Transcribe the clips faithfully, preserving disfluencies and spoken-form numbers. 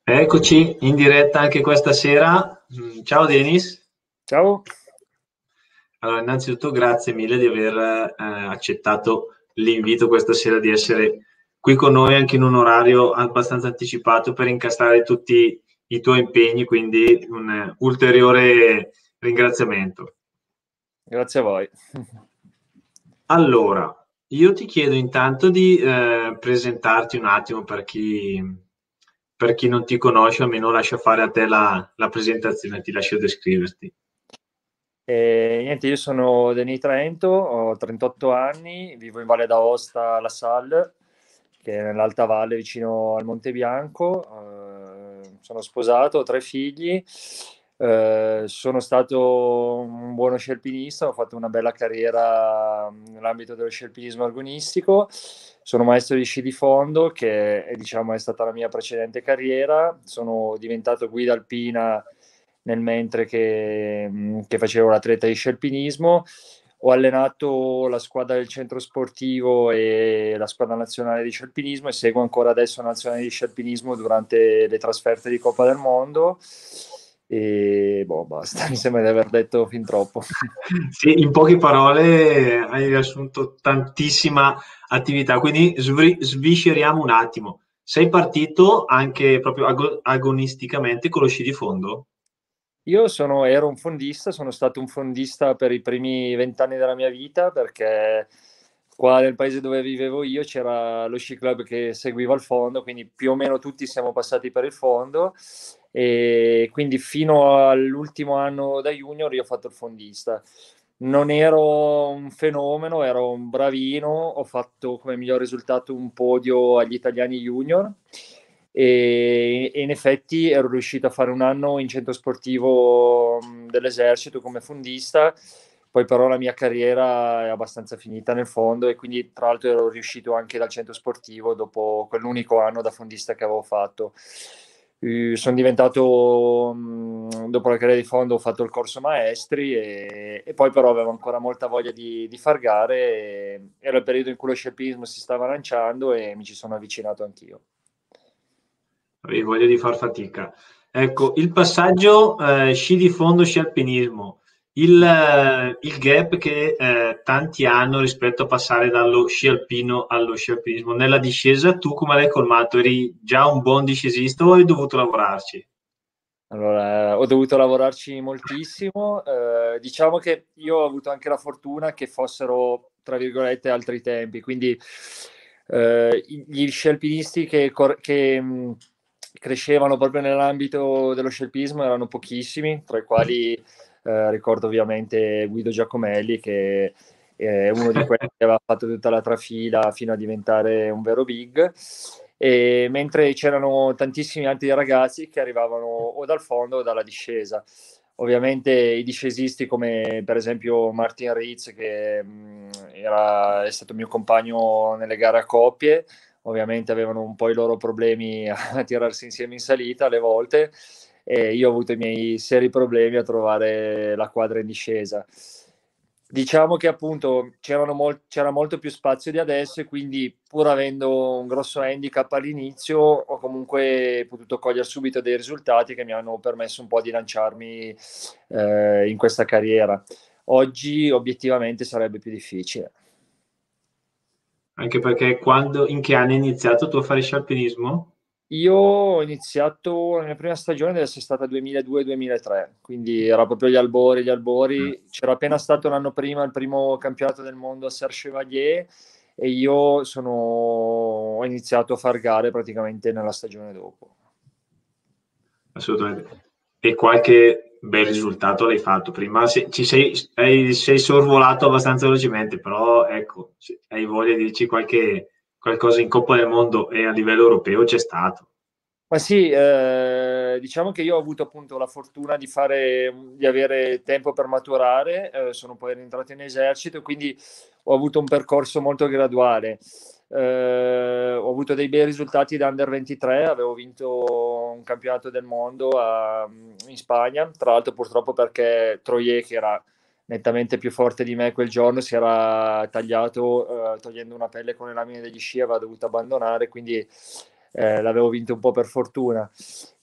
Eccoci in diretta anche questa sera. Mm, Ciao Denis. Ciao. Allora, innanzitutto grazie mille di aver eh, accettato l'invito questa sera di essere qui con noi anche in un orario abbastanza anticipato per incastrare tutti i tuoi impegni, quindi un eh, ulteriore ringraziamento. Grazie a voi. Allora, io ti chiedo intanto di eh, presentarti un attimo per chi, per chi non ti conosce, almeno lascia fare a te la, la presentazione, ti lascio descriverti. E, niente, io sono Denis Trento, ho trentotto anni, vivo in Valle d'Aosta, La Salle, che è nell'Alta Valle vicino al Monte Bianco. Eh, sono sposato, ho tre figli. Eh, sono stato un buono scialpinista, ho fatto una bella carriera nell'ambito dello scialpinismo agonistico. Sono maestro di sci di fondo, che è, diciamo, è stata la mia precedente carriera. Sono diventato guida alpina nel mentre che, che facevo l'atleta di scialpinismo. Ho allenato la squadra del centro sportivo e la squadra nazionale di scialpinismo e seguo ancora adesso la nazionale di scialpinismo durante le trasferte di Coppa del Mondo. E boh, basta, mi sembra di aver detto fin troppo. Sì, in poche parole hai riassunto tantissima attività, quindi svri- svisceriamo un attimo. Sei partito anche proprio ago- agonisticamente con lo sci di fondo? Io sono, ero un fondista, sono stato un fondista per i primi vent'anni della mia vita perché qua nel paese dove vivevo io c'era lo sci club che seguiva il fondo, quindi più o meno tutti siamo passati per il fondo e quindi fino all'ultimo anno da junior io ho fatto il fondista. Non ero un fenomeno, ero un bravino, ho fatto come miglior risultato un podio agli italiani junior e, e in effetti ero riuscito a fare un anno in centro sportivo mh, dell'esercito come fondista, poi però la mia carriera è abbastanza finita nel fondo e quindi tra l'altro ero riuscito anche dal centro sportivo dopo quell'unico anno da fondista che avevo fatto. Eh, sono diventato, mh, dopo la carriera di fondo ho fatto il corso maestri e, e poi però avevo ancora molta voglia di, di far gare e, era il periodo in cui lo sciapismo si stava lanciando e mi ci sono avvicinato anch'io. Avevi voglia di far fatica. Ecco, il passaggio eh, sci di fondo, sci alpinismo, il, eh, il gap che eh, tanti hanno rispetto a passare dallo sci alpino allo sci alpinismo. Nella discesa, tu come l'hai colmato? Eri già un buon discesista o hai dovuto lavorarci? Allora, eh, ho dovuto lavorarci moltissimo. Eh, diciamo che io ho avuto anche la fortuna che fossero, tra virgolette, altri tempi. Quindi eh, gli sci alpinisti che, cor- che, mh, crescevano proprio nell'ambito dello scialpismo erano pochissimi, tra i quali eh, ricordo ovviamente Guido Giacomelli, che è uno di quelli che aveva fatto tutta la trafila fino a diventare un vero big. E mentre c'erano tantissimi altri ragazzi che arrivavano o dal fondo o dalla discesa. Ovviamente i discesisti come per esempio Martin Ritz, che mh, era, è stato mio compagno nelle gare a coppie, ovviamente avevano un po' i loro problemi a tirarsi insieme in salita alle volte e io ho avuto i miei seri problemi a trovare la quadra in discesa. Diciamo che appunto mol- c'era molto più spazio di adesso e quindi pur avendo un grosso handicap all'inizio ho comunque potuto cogliere subito dei risultati che mi hanno permesso un po' di lanciarmi eh, in questa carriera. Oggi obiettivamente sarebbe più difficile. Anche perché quando, in che anni hai iniziato tu a fare sci alpinismo? Io ho iniziato, la mia prima stagione deve essere stata duemiladue-duemilatré, quindi era proprio gli albori, gli albori. C'era appena stato l'anno prima il primo campionato del mondo a Serre-Chevalier e io sono, ho iniziato a far gare praticamente nella stagione dopo. Assolutamente. E qualche bel risultato l'hai fatto prima, se- ci sei, hai- sei sorvolato abbastanza velocemente, però ecco, se hai voglia di dirci qualche, qualcosa in Coppa del Mondo e a livello europeo c'è stato. Ma sì, eh, diciamo che io ho avuto appunto la fortuna di fare, di avere tempo per maturare, eh, sono poi rientrato in esercito, quindi ho avuto un percorso molto graduale. Eh, ho avuto dei bei risultati da under ventitré, avevo vinto un campionato del mondo a- in Spagna, tra l'altro purtroppo perché Troyer, che era nettamente più forte di me quel giorno, si era tagliato eh, togliendo una pelle con le lamine degli sci, aveva dovuto abbandonare, quindi eh, l'avevo vinto un po' per fortuna.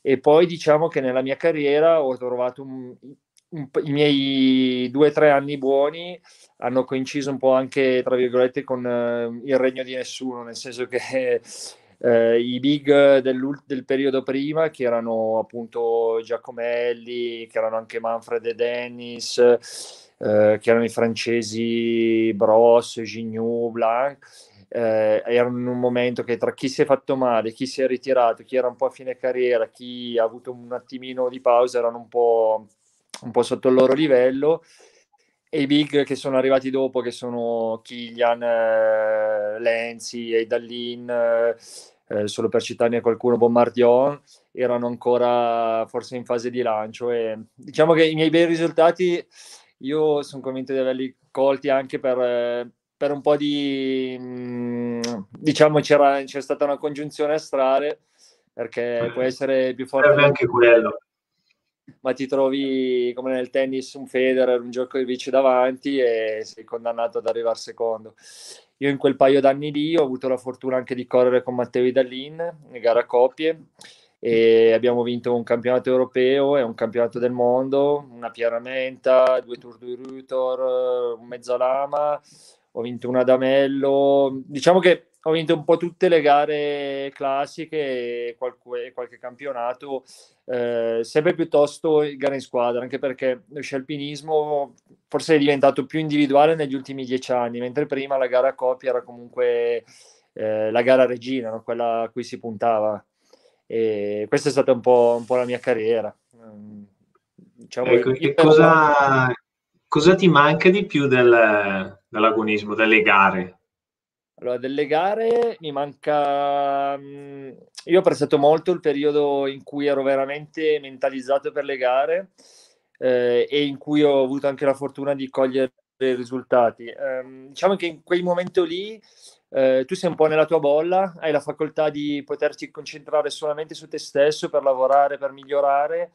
E poi diciamo che nella mia carriera ho trovato un, un, i miei due o tre anni buoni hanno coinciso un po' anche, tra virgolette, con uh, il regno di nessuno, nel senso che eh, i big del, del periodo prima, che erano appunto Giacomelli, che erano anche Manfred e Dennis, eh, che erano i francesi Bros, Gignoux, Blanc, eh, erano in un momento che tra chi si è fatto male, chi si è ritirato, chi era un po' a fine carriera, chi ha avuto un attimino di pausa, erano un po', un po' sotto il loro livello, e i big che sono arrivati dopo, che sono Kilian, eh, Lenzi, Eidallin, eh, solo per citarne qualcuno, Bombardier, erano ancora forse in fase di lancio. E diciamo che i miei bei risultati io sono convinto di averli colti anche per, eh, per un po' di, mh, diciamo, c'era, c'è stata una congiunzione astrale, perché può essere più forte Serve del, anche quello. ma ti trovi come nel tennis un Federer, un Djokovic davanti e sei condannato ad arrivare secondo. Io in quel paio d'anni lì ho avuto la fortuna anche di correre con Matteo Idalin, in gara a coppie, e abbiamo vinto un campionato europeo e un campionato del mondo, una Pierramenta, due Tour du Rutor, un Mezzalama, ho vinto un Adamello. Diciamo che ho vinto un po' tutte le gare classiche e qualche, qualche campionato, eh, sempre piuttosto gare in squadra, anche perché lo sci alpinismo forse è diventato più individuale negli ultimi dieci anni, mentre prima la gara a coppia era comunque eh, la gara regina, no? Quella a cui si puntava. E questa è stata un po', un po' la mia carriera. Diciamo, Ecco, io e ero... cosa, cosa ti manca di più del, dell'agonismo, delle gare? Allora, delle gare mi manca. mh, Io ho apprezzato molto il periodo in cui ero veramente mentalizzato per le gare, eh, e in cui ho avuto anche la fortuna di cogliere i risultati. Ehm, diciamo che in quel momento lì, eh, tu sei un po' nella tua bolla, hai la facoltà di poterti concentrare solamente su te stesso per lavorare, per migliorare,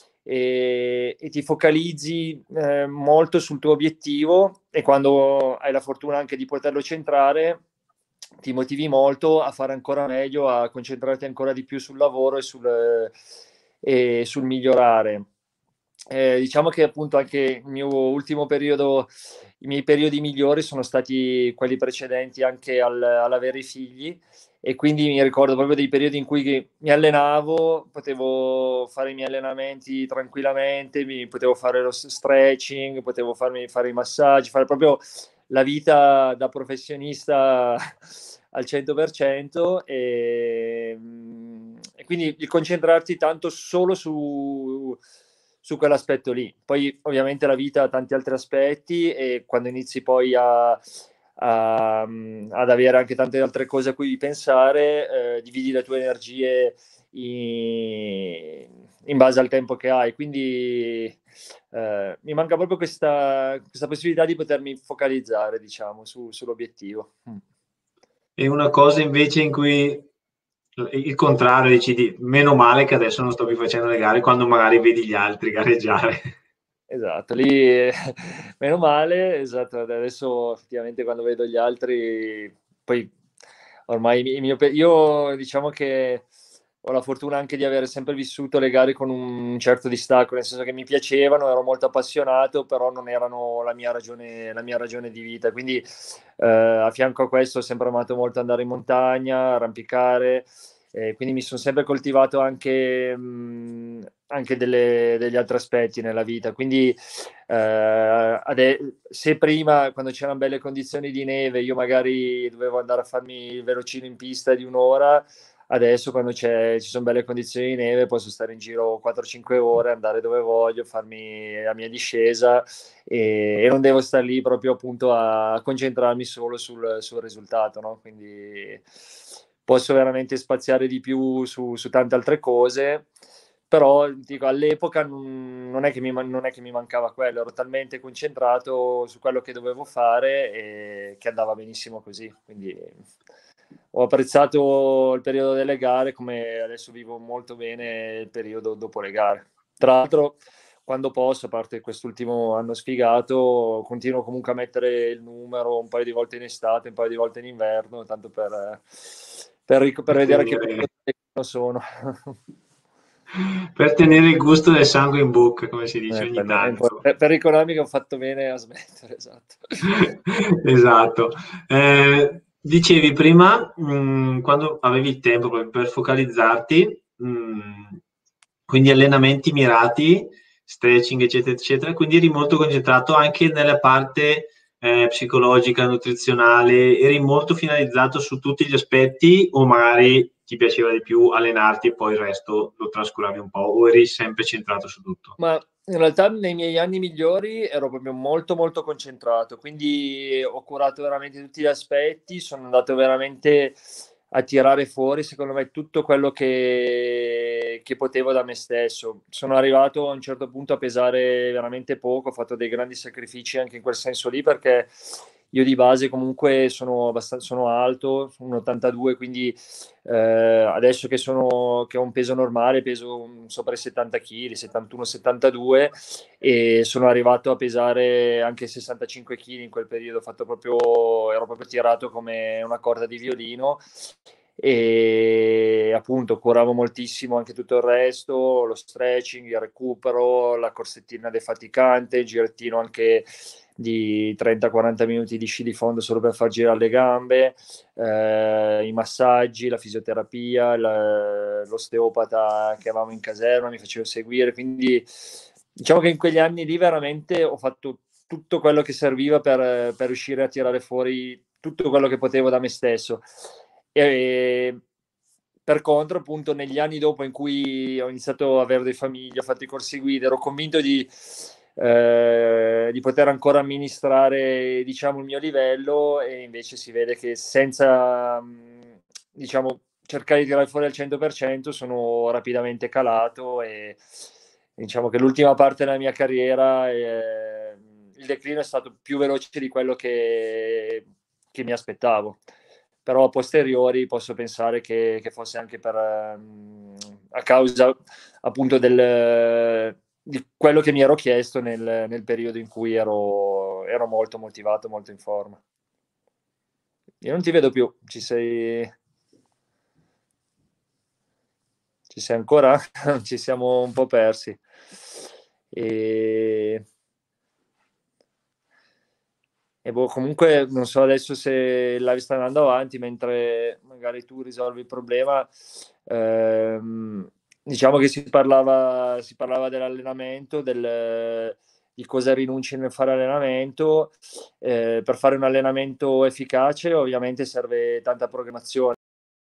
e, e ti focalizzi eh, molto sul tuo obiettivo, e quando hai la fortuna anche di poterlo centrare ti motivi molto a fare ancora meglio, a concentrarti ancora di più sul lavoro e sul, e sul migliorare. Eh, diciamo che appunto anche il mio ultimo periodo, i miei periodi migliori sono stati quelli precedenti anche al, all'avere i figli, e quindi mi ricordo proprio dei periodi in cui mi allenavo, potevo fare i miei allenamenti tranquillamente, mi, potevo fare lo stretching, potevo farmi fare i massaggi, fare proprio la vita da professionista al cento per cento, e, e quindi il concentrarti tanto solo su, su quell'aspetto lì. Poi ovviamente la vita ha tanti altri aspetti, e quando inizi poi a, a, ad avere anche tante altre cose a cui pensare, eh, dividi le tue energie in, in base al tempo che hai. Quindi eh, mi manca proprio questa, questa possibilità di potermi focalizzare, diciamo, su, sull'obiettivo. Mm. E una cosa invece in cui il contrario, dici di, meno male che adesso non sto più facendo le gare quando magari vedi gli altri gareggiare. Esatto, lì meno male, esatto, adesso effettivamente quando vedo gli altri, poi ormai il mio, io diciamo che ho la fortuna anche di aver sempre vissuto le gare con un certo distacco, nel senso che mi piacevano, ero molto appassionato, però non erano la mia ragione, la mia ragione di vita, quindi eh, a fianco a questo ho sempre amato molto andare in montagna, arrampicare. Eh, quindi mi sono sempre coltivato anche, mh, anche delle, degli altri aspetti nella vita. Quindi eh, ade- se prima, quando c'erano belle condizioni di neve, io magari dovevo andare a farmi il velocino in pista di un'ora, adesso quando c'è, ci sono belle condizioni di neve posso stare in giro quattro cinque ore, andare dove voglio, farmi la mia discesa, e, e non devo stare lì proprio appunto a concentrarmi solo sul, sul risultato, no? Quindi posso veramente spaziare di più su, su tante altre cose, però dico, all'epoca non, non, è che mi, non è che mi mancava quello, ero talmente concentrato su quello che dovevo fare e che andava benissimo così, quindi ho apprezzato il periodo delle gare, come adesso vivo molto bene il periodo dopo le gare. Tra l'altro, quando posso, a parte quest'ultimo anno sfigato, continuo comunque a mettere il numero un paio di volte in estate, un paio di volte in inverno, tanto per, per, per Per vedere a che tenere. punto sono. Per tenere il gusto del sangue in bocca, come si dice Eh, ogni per, me è un po'- tanto. per- per economico ho fatto bene a smettere, esatto. Esatto. Eh, dicevi prima, mh, quando avevi il tempo per, per focalizzarti, mh, quindi allenamenti mirati, stretching, eccetera, eccetera, quindi eri molto concentrato anche nella parte eh, psicologica, nutrizionale, eri molto finalizzato su tutti gli aspetti o magari ti piaceva di più allenarti e poi il resto lo trascuravi un po' o eri sempre centrato su tutto? Ma in realtà nei miei anni migliori ero proprio molto molto concentrato, quindi ho curato veramente tutti gli aspetti, sono andato veramente a tirare fuori, secondo me, tutto quello che, che potevo da me stesso. Sono arrivato a un certo punto a pesare veramente poco, ho fatto dei grandi sacrifici anche in quel senso lì, perché io di base comunque sono abbastanza sono alto, sono un ottantadue, quindi eh, adesso che, sono, che ho un peso normale, peso sopra i settanta chili, settantuno settantadue, e sono arrivato a pesare anche sessantacinque chili in quel periodo, ho fatto proprio, ero proprio tirato come una corda di violino e appunto curavo moltissimo anche tutto il resto, lo stretching, il recupero, la corsettina defaticante, il girettino anche di trenta quaranta minuti di sci di fondo solo per far girare le gambe, eh, i massaggi, la fisioterapia, la, l'osteopata che avevamo in caserma mi facevo seguire, quindi diciamo che in quegli anni lì veramente ho fatto tutto quello che serviva per, per riuscire a tirare fuori tutto quello che potevo da me stesso. E per contro, appunto, negli anni dopo in cui ho iniziato a avere dei famiglie, ho fatto i corsi guida, ero convinto di, eh, di poter ancora amministrare, diciamo, il mio livello, e invece si vede che senza, mh, diciamo, cercare di tirare fuori al cento per cento sono rapidamente calato e diciamo che l'ultima parte della mia carriera eh, il declino è stato più veloce di quello che, che mi aspettavo, però a posteriori posso pensare che, che fosse anche per, um, a causa appunto del, di quello che mi ero chiesto nel, nel periodo in cui ero, ero molto motivato, molto in forma. Io non ti vedo più, ci sei, ci sei ancora? Ci siamo un po' persi. E... E boh, comunque non so adesso se il live sta andando avanti mentre magari tu risolvi il problema. Ehm, diciamo che si parlava, si parlava dell'allenamento, del, di cosa rinunci nel fare allenamento. Eh, per fare un allenamento efficace ovviamente serve tanta programmazione.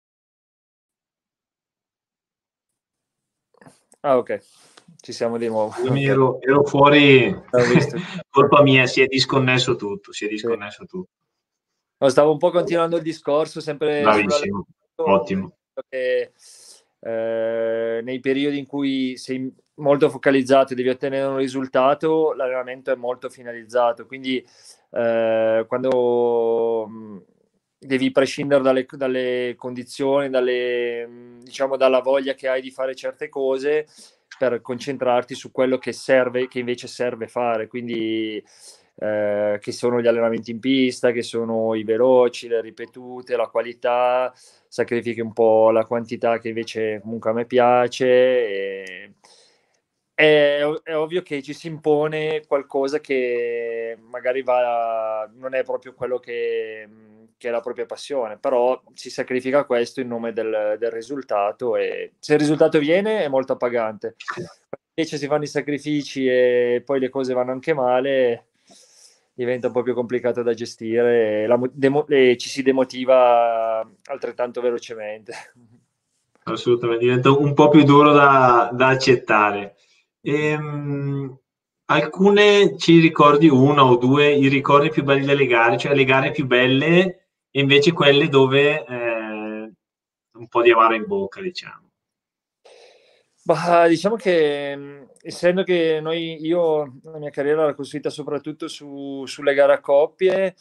Ah, ok, ci siamo di nuovo. Scusami, Okay. ero, ero fuori, Ho visto. colpa mia, si è disconnesso tutto, si è Sì. disconnesso tutto. No, stavo un po' continuando il discorso sempre Bravissimo, sull'allenamento, ottimo. che eh, nei periodi in cui sei molto focalizzato e devi ottenere un risultato, l'allenamento è molto finalizzato, quindi eh, quando mh, devi prescindere dalle, dalle condizioni, dalle, mh, diciamo dalla voglia che hai di fare certe cose per concentrarti su quello che serve, che invece serve fare, quindi eh, che sono gli allenamenti in pista, che sono i veloci, le ripetute, la qualità, sacrifichi un po' la quantità che invece comunque a me piace. E... È, è ovvio che ci si impone qualcosa che magari va, non è proprio quello che, che è la propria passione, però si sacrifica questo in nome del, del risultato, e se il risultato viene è molto appagante. Invece si fanno i sacrifici e poi le cose vanno anche male, diventa un po' più complicato da gestire e, la, demo, e ci si demotiva altrettanto velocemente. Assolutamente, diventa un po' più duro da, da accettare. Ehm, alcune ci ricordi una o due, i ricordi più belli delle gare, cioè le gare più belle e invece quelle dove eh, un po' di amaro in bocca, diciamo. Bah, diciamo che mh, essendo che noi, io la mia carriera l'ho costruita soprattutto su, sulle gare a coppie,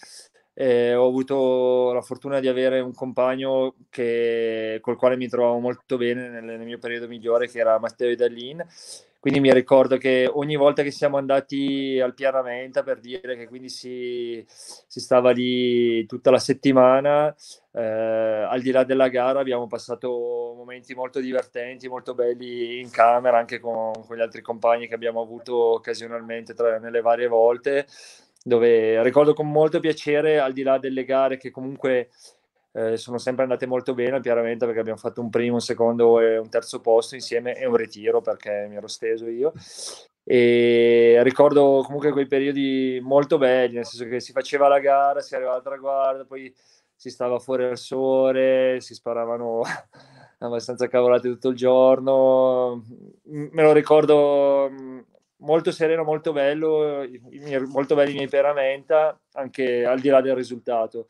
Eh, ho avuto la fortuna di avere un compagno che, col quale mi trovavo molto bene nel, nel mio periodo migliore, che era Matteo Idallin. Quindi mi ricordo che ogni volta che siamo andati al Piaramenta, per dire che quindi si, si stava lì tutta la settimana, eh, al di là della gara abbiamo passato momenti molto divertenti, molto belli in camera, anche con, con gli altri compagni che abbiamo avuto occasionalmente tra, nelle varie volte, dove ricordo con molto piacere, al di là delle gare che comunque eh, sono sempre andate molto bene, chiaramente, perché abbiamo fatto un primo, un secondo e un terzo posto insieme, e un ritiro perché mi ero steso io. E ricordo comunque quei periodi molto belli, nel senso che si faceva la gara, si arrivava al traguardo, poi si stava fuori al sole, si sparavano abbastanza cavolate tutto il giorno. Me lo ricordo molto sereno, molto bello, i miei, molto belli i miei Piaramenta, anche al di là del risultato.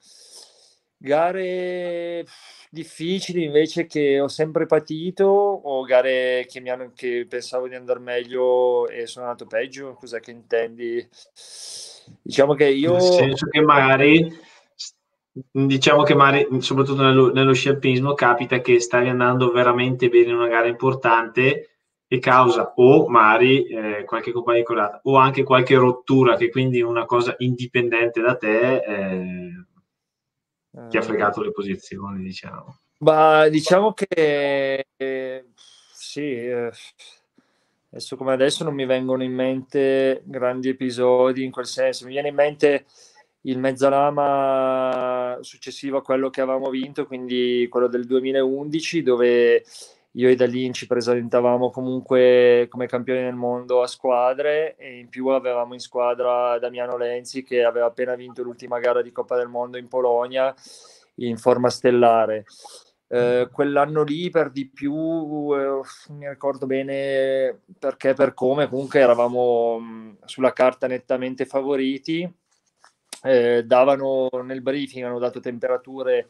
Gare difficili invece che ho sempre patito, o gare che, mi hanno, che pensavo di andare meglio e sono andato peggio? Cos'è che intendi? Diciamo che Nel io... senso che magari, diciamo che magari, soprattutto nello, nello sci alpinismo, capita che stavi andando veramente bene in una gara importante e causa o magari eh, qualche compagnia di colata o anche qualche rottura, che quindi una cosa indipendente da te eh, ti ha eh, fregato le posizioni, diciamo. Ma diciamo che eh, sì, eh, adesso come adesso non mi vengono in mente grandi episodi in quel senso. Mi viene in mente il Mezzalama successivo a quello che avevamo vinto, quindi quello del duemilaundici, dove io e Dalin ci presentavamo comunque come campioni del mondo a squadre, e in più avevamo in squadra Damiano Lenzi, che aveva appena vinto l'ultima gara di Coppa del Mondo in Polonia in forma stellare. Eh, quell'anno lì per di più eh, mi ricordo bene perché, per come comunque eravamo mh, sulla carta nettamente favoriti. Eh, davano nel briefing, hanno dato temperature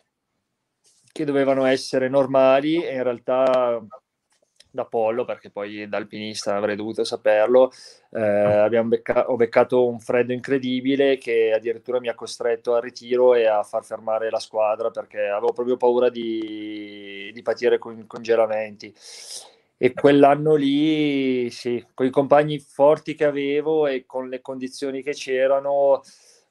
che dovevano essere normali, e in realtà da pollo, perché poi da alpinista avrei dovuto saperlo, eh, abbiamo becca- ho beccato un freddo incredibile che addirittura mi ha costretto al ritiro e a far fermare la squadra, perché avevo proprio paura di, di patire con congelamenti. E quell'anno lì, sì, con i compagni forti che avevo e con le condizioni che c'erano,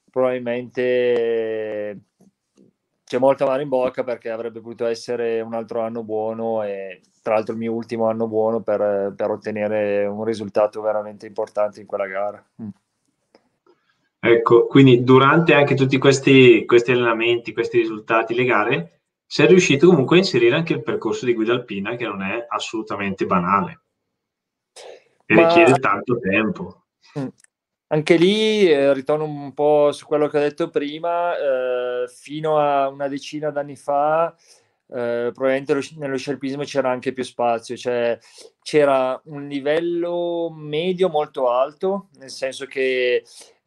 probabilmente c'è molto amaro in bocca, perché avrebbe potuto essere un altro anno buono, e tra l'altro il mio ultimo anno buono per, per ottenere un risultato veramente importante in quella gara. Mm. Ecco, quindi durante anche tutti questi, questi allenamenti, questi risultati, le gare, sei riuscito comunque a inserire anche il percorso di guida alpina, che non è assolutamente banale e Ma richiede tanto tempo. mm, anche lì eh, ritorno un po' su quello che ho detto prima, eh, fino a una decina d'anni fa, eh, probabilmente lo sci- nello scialpismo c'era anche più spazio, cioè c'era un livello medio molto alto, nel senso che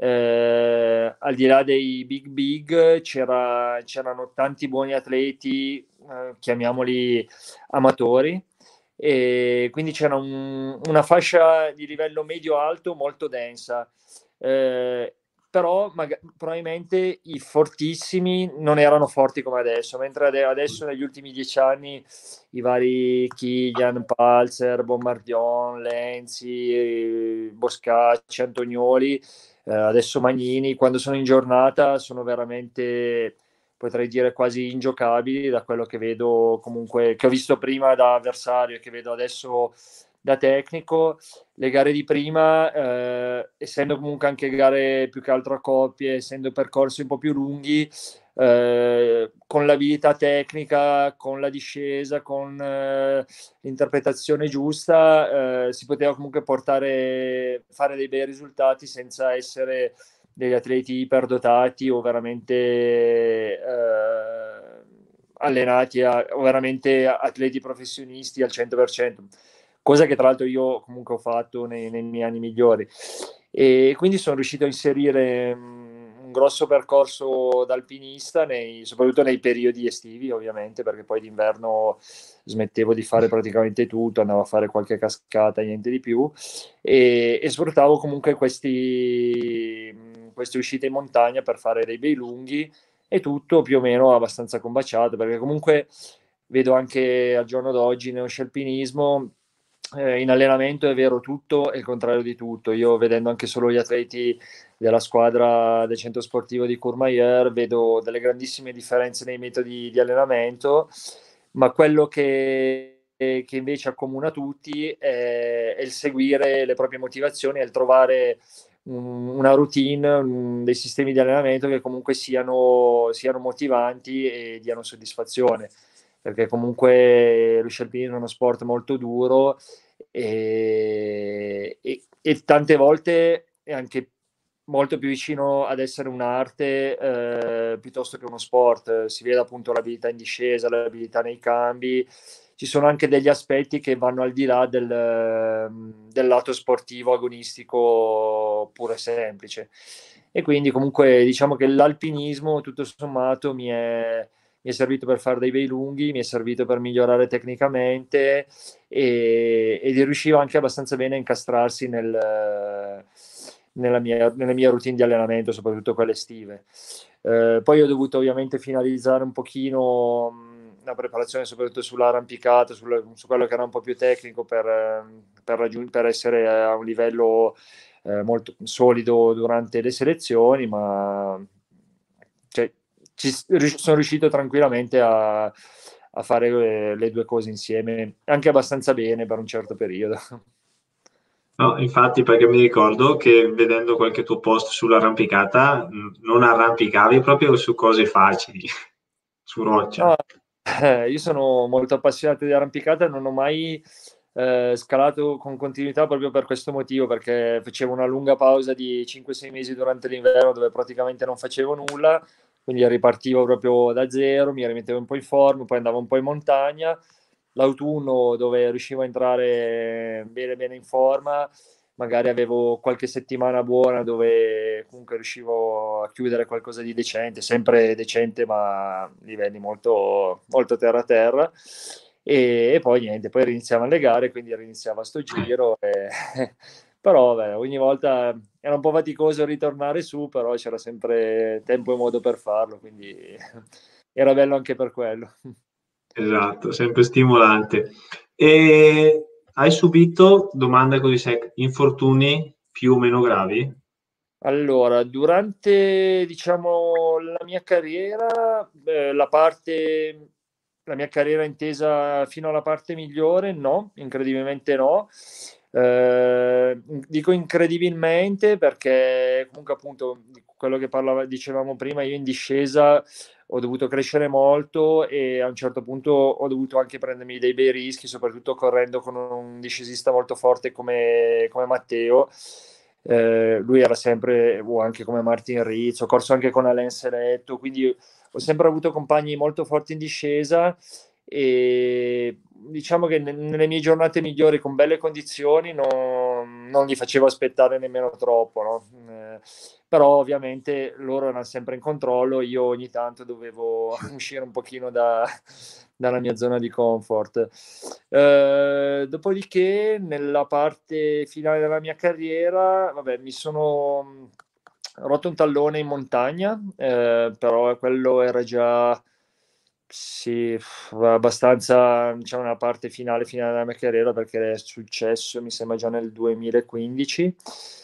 eh, al di là dei big big c'era- c'erano tanti buoni atleti, eh, chiamiamoli amatori, e quindi c'era un- una fascia di livello medio-alto molto densa. Eh, Però maga- probabilmente i fortissimi non erano forti come adesso, mentre ade- adesso negli ultimi dieci anni i vari Kilian, Palzer, Bombardion, Lenzi, eh, Boscacci, Antonioli, eh, adesso Magnini, quando sono in giornata sono veramente, potrei dire, quasi ingiocabili, da quello che vedo, comunque che ho visto prima da avversario e che vedo adesso da tecnico. Le gare di prima, eh, essendo comunque anche gare più che altro a coppie, essendo percorsi un po' più lunghi, eh, con l'abilità tecnica, con la discesa, con eh, l'interpretazione giusta, eh, si poteva comunque portare, fare dei bei risultati senza essere degli atleti iperdotati o veramente eh, allenati a, o veramente atleti professionisti al cento per cento, cosa che tra l'altro io comunque ho fatto nei, nei miei anni migliori. E quindi sono riuscito a inserire mh, un grosso percorso da alpinista, nei, soprattutto nei periodi estivi, ovviamente, perché poi d'inverno smettevo di fare praticamente tutto, andavo a fare qualche cascata, niente di più, e, e sfruttavo comunque questi, queste uscite in montagna per fare dei bei lunghi, e tutto più o meno abbastanza combaciato, perché comunque vedo anche al giorno d'oggi nello sci alpinismo, eh, in allenamento è vero tutto e il contrario di tutto. Io vedendo anche solo gli atleti della squadra del centro sportivo di Courmayeur, vedo delle grandissime differenze nei metodi di allenamento, ma quello che, che invece accomuna tutti è, è il seguire le proprie motivazioni, è il trovare un- una routine, un- dei sistemi di allenamento che comunque siano, siano motivanti e diano soddisfazione, perché comunque lo sci alpinismo è uno sport molto duro e, e- e tante volte è anche molto più vicino ad essere un'arte, eh, piuttosto che uno sport. Si vede appunto l'abilità in discesa, l'abilità nei cambi. Ci sono anche degli aspetti che vanno al di là del, del lato sportivo agonistico puro e semplice. E quindi comunque diciamo che l'alpinismo tutto sommato mi è, mi è servito per fare dei bei lunghi, mi è servito per migliorare tecnicamente, e, ed riusciva anche abbastanza bene a incastrarsi nel, nella, mia, nelle mie routine di allenamento, soprattutto quelle estive. Eh, poi ho dovuto ovviamente finalizzare un pochino mh, la preparazione, soprattutto sull'arrampicata, sul, su quello che era un po' più tecnico per, eh, per, raggiung- per essere a un livello eh, molto solido durante le selezioni, ma cioè, ci, sono riuscito tranquillamente a, a fare le, le due cose insieme, anche abbastanza bene per un certo periodo. No, infatti, perché mi ricordo che vedendo qualche tuo post sull'arrampicata, mh, non arrampicavi proprio su cose facili, su roccia. No, eh, io sono molto appassionato di arrampicata e non ho mai eh, scalato con continuità proprio per questo motivo, perché facevo una lunga pausa di cinque sei mesi durante l'inverno dove praticamente non facevo nulla, quindi ripartivo proprio da zero, mi rimettevo un po' in forma, poi andavo un po' in montagna. L'autunno dove riuscivo a entrare bene bene in forma, magari avevo qualche settimana buona dove comunque riuscivo a chiudere qualcosa di decente, sempre decente, ma livelli molto, molto terra a terra. E, e poi niente, poi riniziavano le gare, quindi riniziava sto giro. E... però vabbè, ogni volta era un po' faticoso ritornare su, però c'era sempre tempo e modo per farlo, quindi era bello anche per quello. Esatto, sempre stimolante. E hai subito, domanda così sec, infortuni più o meno gravi? Allora, durante, diciamo, la mia carriera, eh, la parte, la mia carriera intesa fino alla parte migliore, no, incredibilmente no. Eh, dico incredibilmente perché comunque appunto di quello che parlava, dicevamo prima, io in discesa ho dovuto crescere molto e a un certo punto ho dovuto anche prendermi dei bei rischi, soprattutto correndo con un discesista molto forte come, come Matteo. Eh, lui era sempre, o anche come Martin Ritz, ho corso anche con Alain Seletto, quindi ho sempre avuto compagni molto forti in discesa, e diciamo che ne- nelle mie giornate migliori con belle condizioni non, non li facevo aspettare nemmeno troppo, no? Eh, però ovviamente loro erano sempre in controllo, io ogni tanto dovevo uscire un pochino da- dalla mia zona di comfort. Eh, dopodiché, nella parte finale della mia carriera, vabbè, mi sono mh, rotto un tallone in montagna, eh, però quello era già sì, f- abbastanza, diciamo, nella parte finale, finale della mia carriera, perché è successo, mi sembra, già nel duemilaquindici.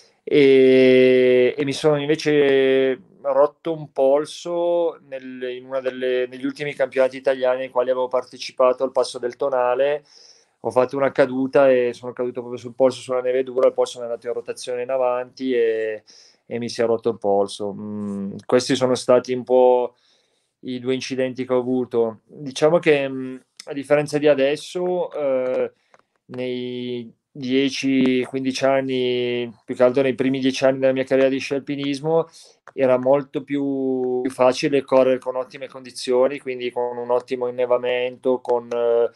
E, e mi sono invece rotto un polso nel- in una delle, negli ultimi campionati italiani ai quali avevo partecipato al Passo del Tonale. Ho fatto una caduta e sono caduto proprio sul polso, sulla neve dura, il polso mi è andato in rotazione in avanti e, e mi si è rotto il polso. Mm, questi sono stati un po' i due incidenti che ho avuto. Diciamo che mh, a differenza di adesso, eh, nei dieci quindici anni, più che altro nei primi dieci anni della mia carriera di sci alpinismo, era molto più, più facile correre con ottime condizioni, quindi con un ottimo innevamento, con, eh,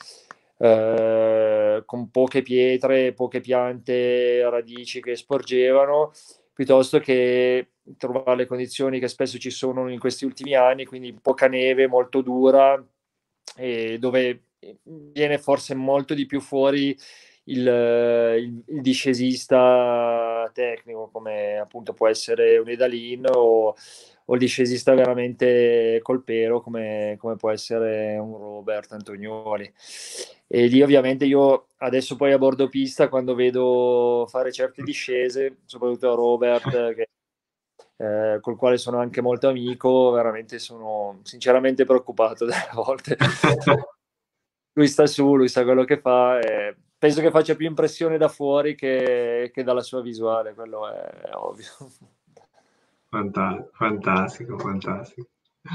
eh, con poche pietre, poche piante, radici che sporgevano. piuttosto che trovare le condizioni che spesso ci sono in questi ultimi anni, quindi poca neve, molto dura, e dove viene forse molto di più fuori il, il, il discesista tecnico, come appunto può essere un Edalin, o, o il discesista veramente colpero, come, come può essere un Robert Antonioli. E lì ovviamente io adesso poi a bordo pista, quando vedo fare certe discese, soprattutto a Robert, che Eh, col quale sono anche molto amico, veramente sono sinceramente preoccupato delle volte. Lui sta su, lui sa quello che fa, e penso che faccia più impressione da fuori che, che dalla sua visuale, quello è, è ovvio. Fantastico, fantastico.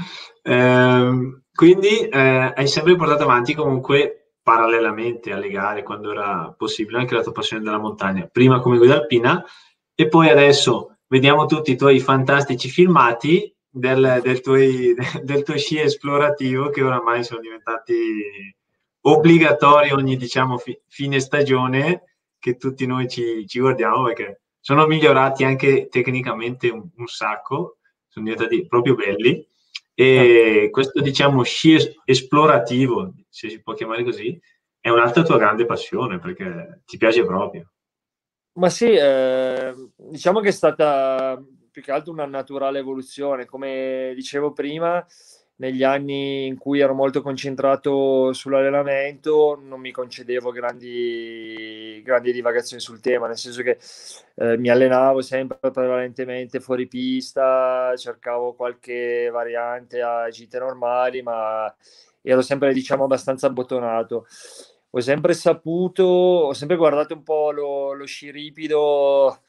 Eh, quindi eh, hai sempre portato avanti comunque parallelamente alle gare, quando era possibile, anche la tua passione della montagna, prima come guida alpina e poi adesso vediamo tutti i tuoi fantastici filmati del, del, tuoi, del tuo sci esplorativo, che oramai sono diventati obbligatori ogni, diciamo, fi, fine stagione, che tutti noi ci, ci guardiamo, perché sono migliorati anche tecnicamente un, un sacco, sono diventati proprio belli. E questo, diciamo, sci es- esplorativo, se si può chiamare così, è un'altra tua grande passione, perché ti piace proprio. Ma sì, eh, diciamo che è stata più che altro una naturale evoluzione. Come dicevo prima, negli anni in cui ero molto concentrato sull'allenamento, non mi concedevo grandi, grandi divagazioni sul tema, nel senso che eh, mi allenavo sempre prevalentemente fuori pista, cercavo qualche variante a gite normali, ma ero sempre, diciamo, abbastanza abbottonato. Ho sempre saputo, ho sempre guardato un po' lo, lo sci ripido,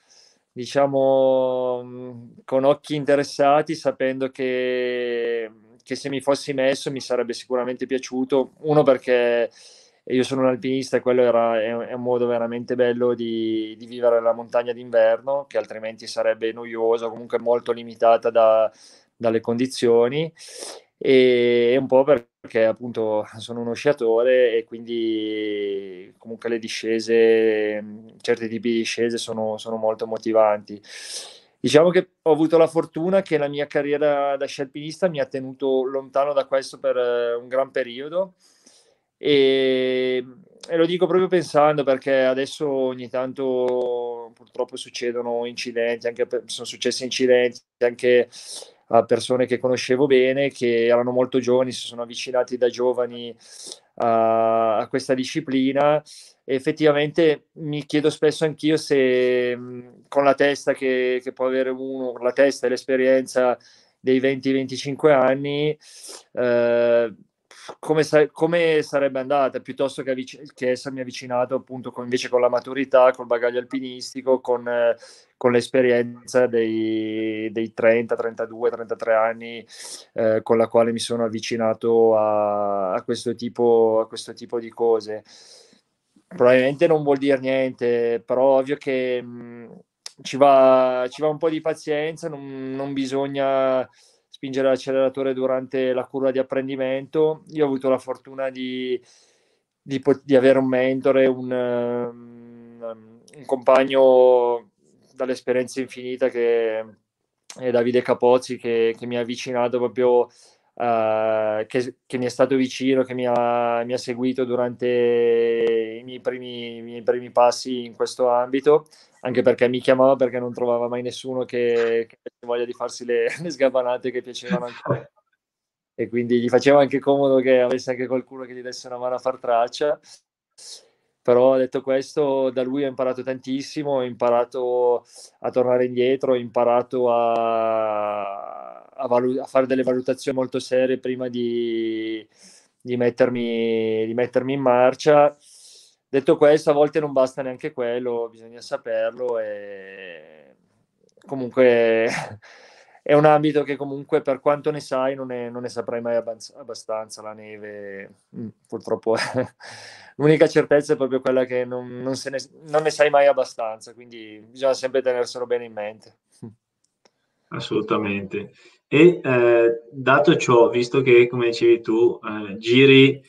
diciamo, con occhi interessati, sapendo che, che se mi fossi messo mi sarebbe sicuramente piaciuto. Uno, perché io sono un alpinista e quello era, è, è un modo veramente bello di, di vivere la montagna d'inverno, che altrimenti sarebbe noiosa, comunque molto limitata da, dalle condizioni. E un po' perché appunto sono uno sciatore e quindi comunque le discese, certi tipi di discese sono, sono molto motivanti. Diciamo che ho avuto la fortuna che la mia carriera da sci alpinista mi ha tenuto lontano da questo per un gran periodo, e, e lo dico proprio pensando, perché adesso ogni tanto purtroppo succedono incidenti, anche per, sono successi incidenti anche a persone che conoscevo bene, che erano molto giovani, si sono avvicinati da giovani a, a questa disciplina. E effettivamente mi chiedo spesso anch'io se mh, con la testa che, che può avere uno, la testa e l'esperienza dei venti venticinque anni, eh, come, sa- come sarebbe andata, piuttosto che, avvic- che essermi avvicinato appunto con, invece con la maturità, col bagaglio alpinistico, con, eh, con l'esperienza dei, dei trenta, trentadue, trentatré anni, eh, con la quale mi sono avvicinato a, a questo tipo, a questo tipo di cose. Probabilmente non vuol dire niente, però ovvio che mh, ci va, ci va un po' di pazienza, non, non bisogna spingere l'acceleratore durante la curva di apprendimento. Io ho avuto la fortuna di, di, di avere un mentore, un, um, un compagno dall'esperienza infinita, che è Davide Capozzi, che, che mi ha avvicinato proprio, uh, che, che mi è stato vicino, che mi ha, mi ha seguito durante i miei, primi, i miei primi passi in questo ambito, anche perché mi chiamava perché non trovava mai nessuno che, che avesse voglia di farsi le, le sgabanate che piacevano anche a me. E quindi gli faceva anche comodo che avesse anche qualcuno che gli desse una mano a far traccia. Però detto questo, da lui ho imparato tantissimo, ho imparato a tornare indietro, ho imparato a, a, valu- a fare delle valutazioni molto serie prima di, di, mettermi, di mettermi in marcia. Detto questo, a volte non basta neanche quello, bisogna saperlo, e comunque è un ambito che comunque, per quanto ne sai, non, è, non ne saprai mai abbastanza. La neve, purtroppo, l'unica certezza è proprio quella che non, non, se ne, non ne sai mai abbastanza, quindi bisogna sempre tenerselo bene in mente. Assolutamente. E eh, dato ciò, visto che, come dicevi tu, eh, giri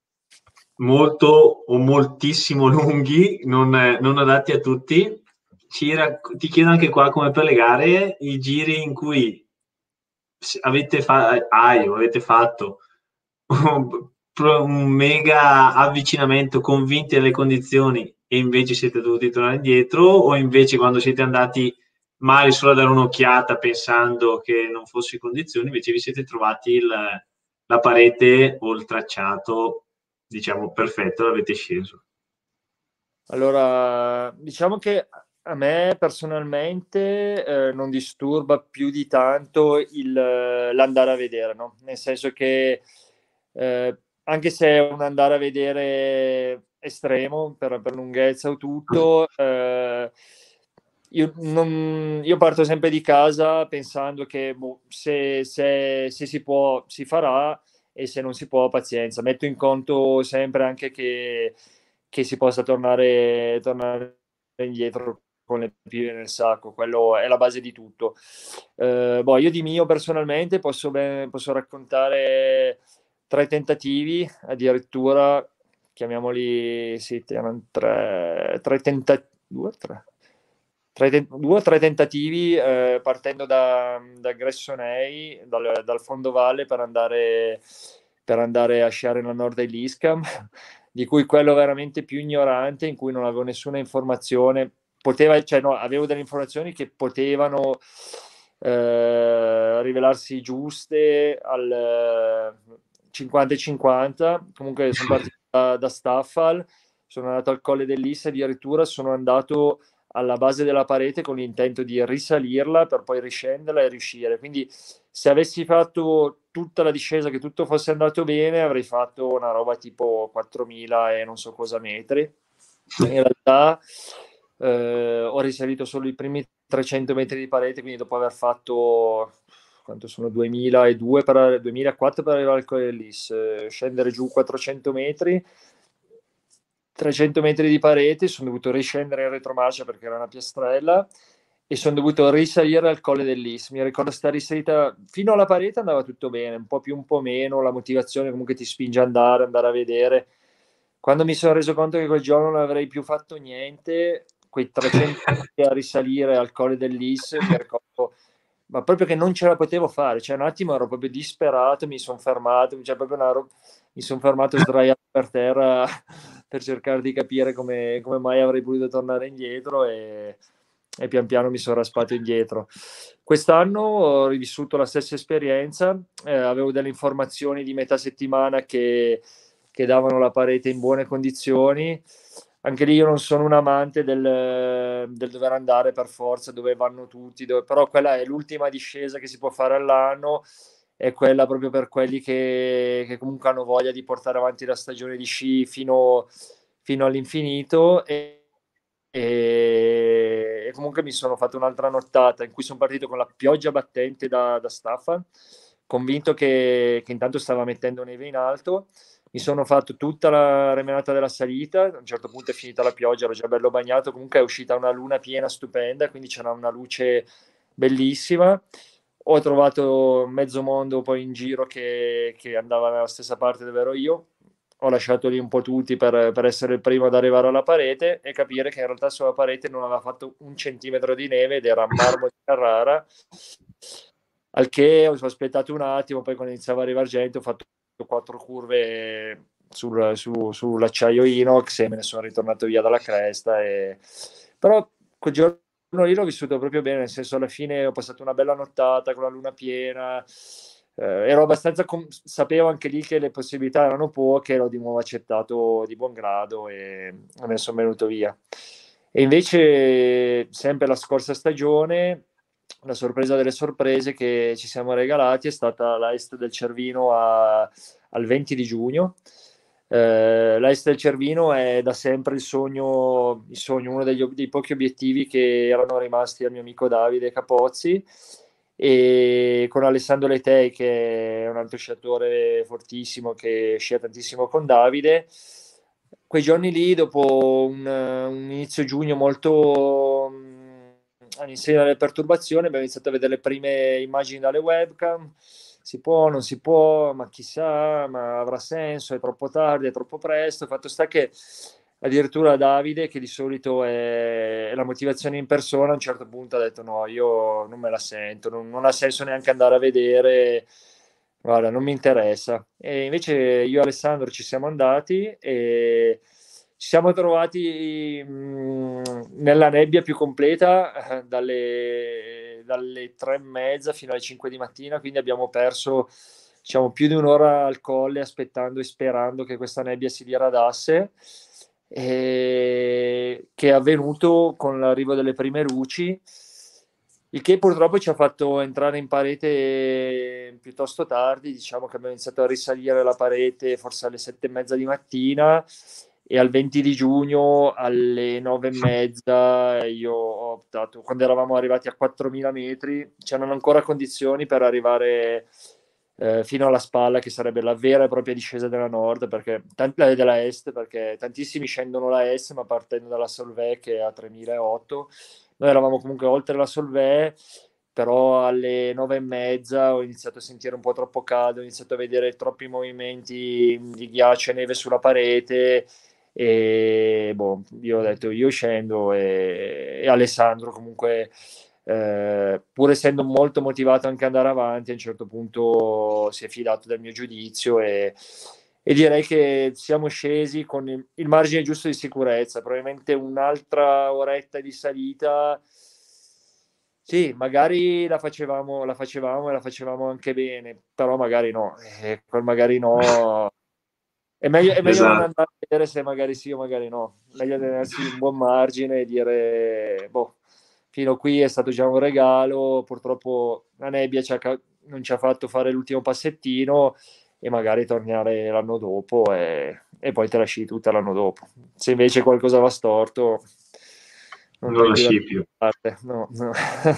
molto o moltissimo lunghi, non, eh, non adatti a tutti, ci rac- ti chiedo anche qua, come per le gare, i giri in cui s- avete, fa- hai, o avete fatto un, pro- un mega avvicinamento, convinti delle condizioni, e invece siete dovuti tornare indietro, o invece quando siete andati magari solo a dare un'occhiata pensando che non fosse condizioni, invece vi siete trovati il- la parete o il tracciato, diciamo, perfetto, l'avete sceso. Allora, diciamo che a me personalmente eh, non disturba più di tanto il, l'andare a vedere, no? Nel senso che eh, anche se è un andare a vedere estremo per, per lunghezza o tutto, eh, io, non- io parto sempre di casa pensando che boh, se, se- se si può si farà, e se non si può pazienza. Metto in conto sempre anche che, che si possa tornare, tornare indietro con le pive nel sacco, quello è la base di tutto. Eh, boh, io di mio personalmente posso, ben- posso raccontare tre tentativi, addirittura, chiamiamoli, sì, erano tre, tre tentativi, due, tre. Tre ten- due o tre tentativi eh, partendo da, da Gressonei, dal, dal fondovalle per andare, per andare a sciare nel nord dell'Iscam, di cui quello veramente più ignorante, in cui non avevo nessuna informazione, poteva, cioè no, avevo delle informazioni che potevano eh, rivelarsi giuste al cinquanta e cinquanta. Comunque sono partito da, da Staffal, sono andato al Colle dell'Issa, addirittura sono andato alla base della parete con l'intento di risalirla per poi riscenderla e riuscire. Quindi se avessi fatto tutta la discesa, che tutto fosse andato bene, avrei fatto una roba tipo quattromila e non so cosa metri. In realtà eh, ho risalito solo i primi trecento metri di parete, quindi dopo aver fatto quanto sono duemiladue per, duemilaquattro per arrivare al Colle dell'Is, eh, scendere giù quattrocento metri, trecento metri di parete, sono dovuto riscendere in retromarcia perché era una piastrella e sono dovuto risalire al Colle dell'Is. Mi ricordo sta risalita fino alla parete, andava tutto bene, un po' più, un po' meno, la motivazione comunque ti spinge ad andare, andare a vedere. Quando mi sono reso conto che quel giorno non avrei più fatto niente, quei trecento metri a risalire al Colle dell'Is, mi ricordo, ma proprio che non ce la potevo fare, cioè un attimo ero proprio disperato, mi sono fermato, cioè proprio una roba, mi sono fermato sdraiato per terra per cercare di capire come, come mai avrei potuto tornare indietro, e, e pian piano mi sono raspato indietro. Quest'anno ho rivissuto la stessa esperienza, eh, avevo delle informazioni di metà settimana che, che davano la parete in buone condizioni. Anche lì io non sono un amante del, del dover andare per forza dove vanno tutti, dove, però quella è l'ultima discesa che si può fare all'anno, è quella proprio per quelli che, che comunque hanno voglia di portare avanti la stagione di sci fino, fino all'infinito. E, e, e comunque mi sono fatto un'altra nottata in cui sono partito con la pioggia battente da, da Staffan, convinto che, che intanto stava mettendo neve in alto. Mi sono fatto tutta la remenata della salita, a un certo punto è finita la pioggia, ero già bello bagnato, comunque è uscita una luna piena stupenda, quindi c'era una luce bellissima. Ho trovato mezzo mondo poi in giro che, che andava nella stessa parte dove ero io. Ho lasciato lì un po' tutti per, per essere il primo ad arrivare alla parete e capire che in realtà sulla parete non aveva fatto un centimetro di neve ed era marmo di Carrara. Al che ho aspettato un attimo, poi quando iniziava a arrivare gente ho fatto quattro curve sul, su, sull'acciaio inox e me ne sono ritornato via dalla cresta. E... Però quel giorno lì l'ho vissuto proprio bene, nel senso alla fine ho passato una bella nottata con la luna piena, eh, ero abbastanza, com- sapevo anche lì che le possibilità erano poche, l'ho di nuovo accettato di buon grado e me ne sono venuto via. E invece sempre la scorsa stagione la sorpresa delle sorprese che ci siamo regalati è stata l'Est del Cervino a, al venti di giugno. Eh, L'Est del Cervino è da sempre il sogno, il sogno uno degli, dei pochi obiettivi che erano rimasti al mio amico Davide Capozzi, e con Alessandro Letei, che è un altro sciatore fortissimo che scia tantissimo con Davide. Quei giorni lì, dopo un, un inizio giugno molto all'insegna delle perturbazioni, abbiamo iniziato a vedere le prime immagini dalle webcam. Si può, non si può, ma chissà, ma avrà senso, è troppo tardi, è troppo presto. Fatto sta che addirittura Davide, che di solito è la motivazione in persona, a un certo punto ha detto no, io non me la sento, non, non ha senso neanche andare a vedere, guarda, non mi interessa. E invece io e Alessandro ci siamo andati e ci siamo trovati mh, nella nebbia più completa eh, dalle, dalle tre e mezza fino alle cinque di mattina, quindi abbiamo perso, diciamo, più di un'ora al colle aspettando e sperando che questa nebbia si diradasse, e che è avvenuto con l'arrivo delle prime luci, il che purtroppo ci ha fatto entrare in parete piuttosto tardi. Diciamo che abbiamo iniziato a risalire la parete forse alle sette e mezza di mattina, e al venti di giugno alle nove e mezza io ho optato, quando eravamo arrivati a quattromila metri, c'erano ancora condizioni per arrivare eh, fino alla spalla, che sarebbe la vera e propria discesa della nord, perché tanti, della est, perché tantissimi scendono la est, ma partendo dalla Solvay che è a tremilaotto. Noi eravamo comunque oltre la Solvay, però alle nove e mezza ho iniziato a sentire un po' troppo caldo, ho iniziato a vedere troppi movimenti di ghiaccio e neve sulla parete, e boh, io ho detto io scendo, e, e Alessandro comunque eh, pur essendo molto motivato anche ad andare avanti, a un certo punto si è fidato del mio giudizio, e, e direi che siamo scesi con il, il margine giusto di sicurezza. Probabilmente un'altra oretta di salita, sì, magari la facevamo, la facevamo e la facevamo anche bene, però magari no, e quel magari no è meglio, è meglio non Esatto. andare a vedere se magari sì o magari no. Meglio tenersi un buon margine e dire, boh, fino a qui è stato già un regalo, purtroppo la nebbia ci ha ca- non ci ha fatto fare l'ultimo passettino, e magari tornare l'anno dopo, e, e poi te la sci tutta l'anno dopo. Se invece qualcosa va storto, non Non hai la più da sci più. parte. No, no.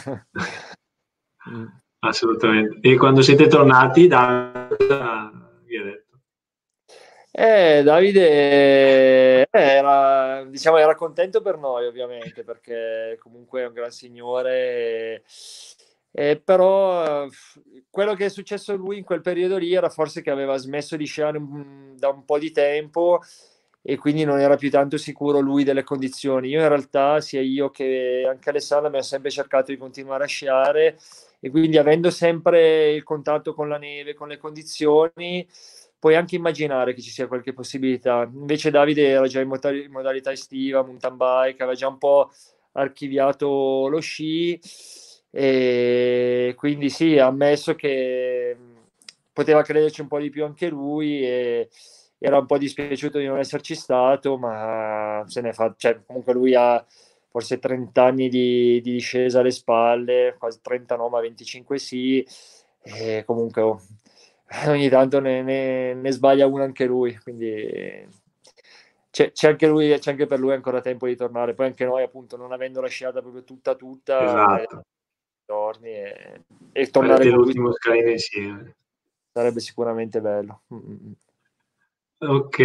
Mm. Assolutamente. E quando siete tornati, da vi ha detto. Eh, Davide eh, era, diciamo, era contento per noi, ovviamente, perché comunque è un gran signore, eh, però eh, quello che è successo a lui in quel periodo lì era forse che aveva smesso di sciare un- da un po' di tempo, e quindi non era più tanto sicuro lui delle condizioni. Io in realtà, sia io che anche Alessandro, abbiamo sempre cercato di continuare a sciare, e quindi avendo sempre il contatto con la neve, con le condizioni, puoi anche immaginare che ci sia qualche possibilità. Invece Davide era già in, moda- in modalità estiva, mountain bike, aveva già un po' archiviato lo sci, e quindi sì, ha ammesso che poteva crederci un po' di più anche lui, e era un po' dispiaciuto di non esserci stato, ma se ne fa, cioè, comunque lui ha forse trenta anni di, di discesa alle spalle, quasi trenta no, ma venticinque sì, e comunque oh, ogni tanto ne, ne- ne sbaglia una anche lui, quindi c'è, c'è anche lui, c'è anche per lui ancora tempo di tornare. Poi anche noi, appunto, non avendo lasciata proprio tutta tutta, magari Esatto. torni, e, e tornare Farete con lui l'ultimo scalino insieme. sarebbe sicuramente bello. Mm-mm. Ok.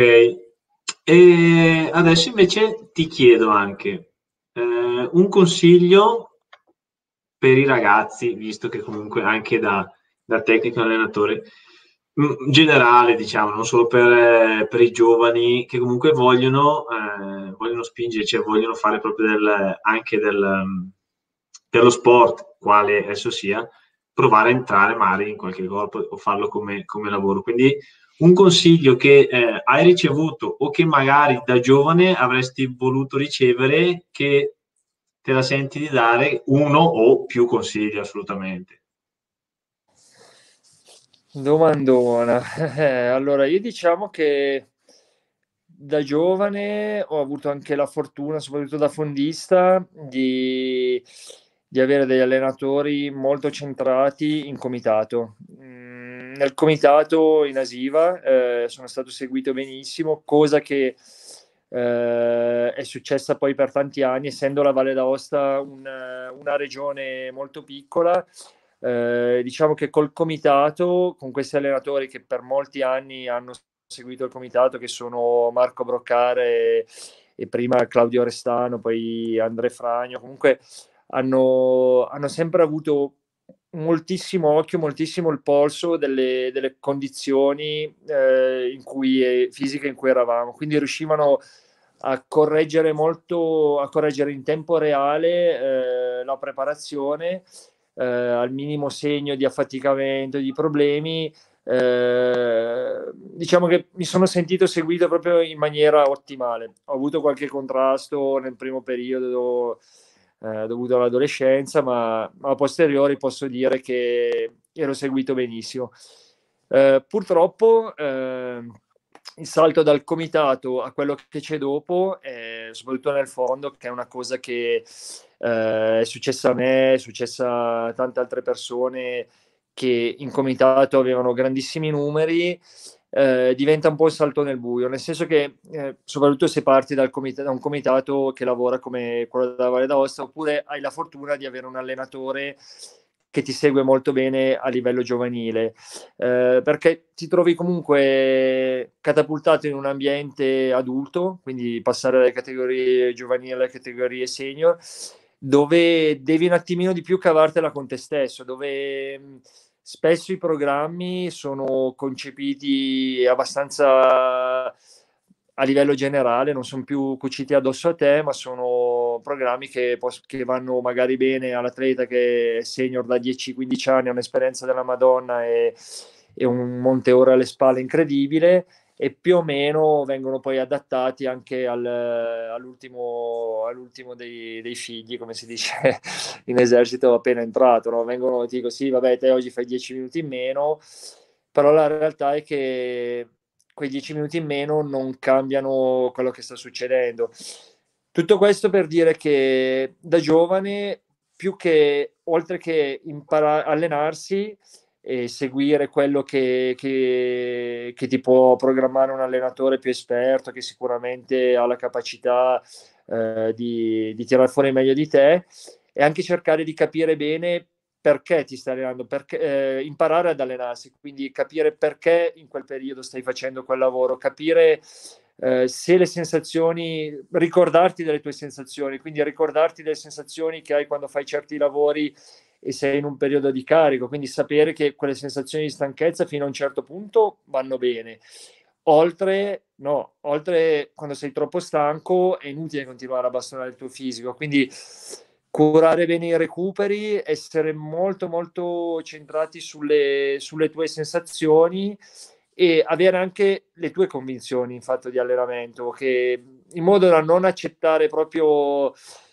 E adesso invece ti chiedo anche eh, un consiglio per i ragazzi, visto che comunque anche da, da tecnico allenatore, in generale, diciamo, non solo per, eh, per i giovani che comunque vogliono, eh, vogliono spingere, cioè vogliono fare proprio del, anche del, um, dello sport, quale esso sia, provare a entrare magari in qualche corpo o farlo come, come lavoro. Quindi un consiglio che eh, hai ricevuto o che magari da giovane avresti voluto ricevere, che te la senti di dare uno o più consigli assolutamente. Domandona. Eh, allora, io diciamo che da giovane ho avuto anche la fortuna, soprattutto da fondista, di, di avere degli allenatori molto centrati in comitato. Mm, nel comitato in Asiva eh, sono stato seguito benissimo, cosa che eh, è successa poi per tanti anni, essendo la Valle d'Aosta una, una regione molto piccola. Eh, diciamo che col comitato, con questi allenatori che per molti anni hanno seguito il comitato, che sono Marco Broccare e, e prima Claudio Restano, poi André Fragno, comunque hanno, hanno sempre avuto moltissimo occhio, moltissimo il polso delle, delle condizioni eh, in cui, eh, fisiche in cui eravamo, quindi riuscivano a correggere molto, a correggere in tempo reale eh, la preparazione, eh, al minimo segno di affaticamento, di problemi. Eh, diciamo che mi sono sentito seguito proprio in maniera ottimale. Ho avuto qualche contrasto nel primo periodo eh, dovuto all'adolescenza, ma a posteriori posso dire che ero seguito benissimo. Eh, purtroppo eh, il salto dal comitato a quello che c'è dopo, eh, soprattutto nel fondo, che è una cosa che eh, è successa a me, è successa a tante altre persone che in comitato avevano grandissimi numeri, eh, diventa un po' il salto nel buio, nel senso che eh, soprattutto se parti dal comita- da un comitato che lavora come quello della Valle d'Aosta, oppure hai la fortuna di avere un allenatore che ti segue molto bene a livello giovanile, eh, perché ti trovi comunque catapultato in un ambiente adulto, quindi passare dalle categorie giovanili alle categorie senior, dove devi un attimino di più cavartela con te stesso, dove mh, spesso i programmi sono concepiti abbastanza a livello generale, non sono più cuciti addosso a te, ma sono programmi che, pos- che vanno magari bene all'atleta che è senior da dieci quindici anni, ha un'esperienza della Madonna e, e un monte ore alle spalle incredibile, e più o meno vengono poi adattati anche al, all'ultimo, all'ultimo dei, dei figli, come si dice in esercito appena entrato, no? Vengono, ti dico sì, vabbè, te oggi fai dieci minuti in meno, però la realtà è che quei dieci minuti in meno non cambiano quello che sta succedendo. Tutto questo per dire che da giovane, più che oltre che imparare a allenarsi e seguire quello che, che, che ti può programmare un allenatore più esperto, che sicuramente ha la capacità eh, di, di tirare fuori meglio di te, e anche cercare di capire bene perché ti stai allenando, perché, eh, imparare ad allenarsi, quindi capire perché in quel periodo stai facendo quel lavoro, capire eh, se le sensazioni, ricordarti delle tue sensazioni, quindi ricordarti delle sensazioni che hai quando fai certi lavori e sei in un periodo di carico, quindi sapere che quelle sensazioni di stanchezza fino a un certo punto vanno bene. Oltre, no, oltre quando sei troppo stanco è inutile continuare a bastonare il tuo fisico, quindi curare bene i recuperi, essere molto molto centrati sulle, sulle tue sensazioni e avere anche le tue convinzioni in fatto di allenamento, che in modo da non accettare proprio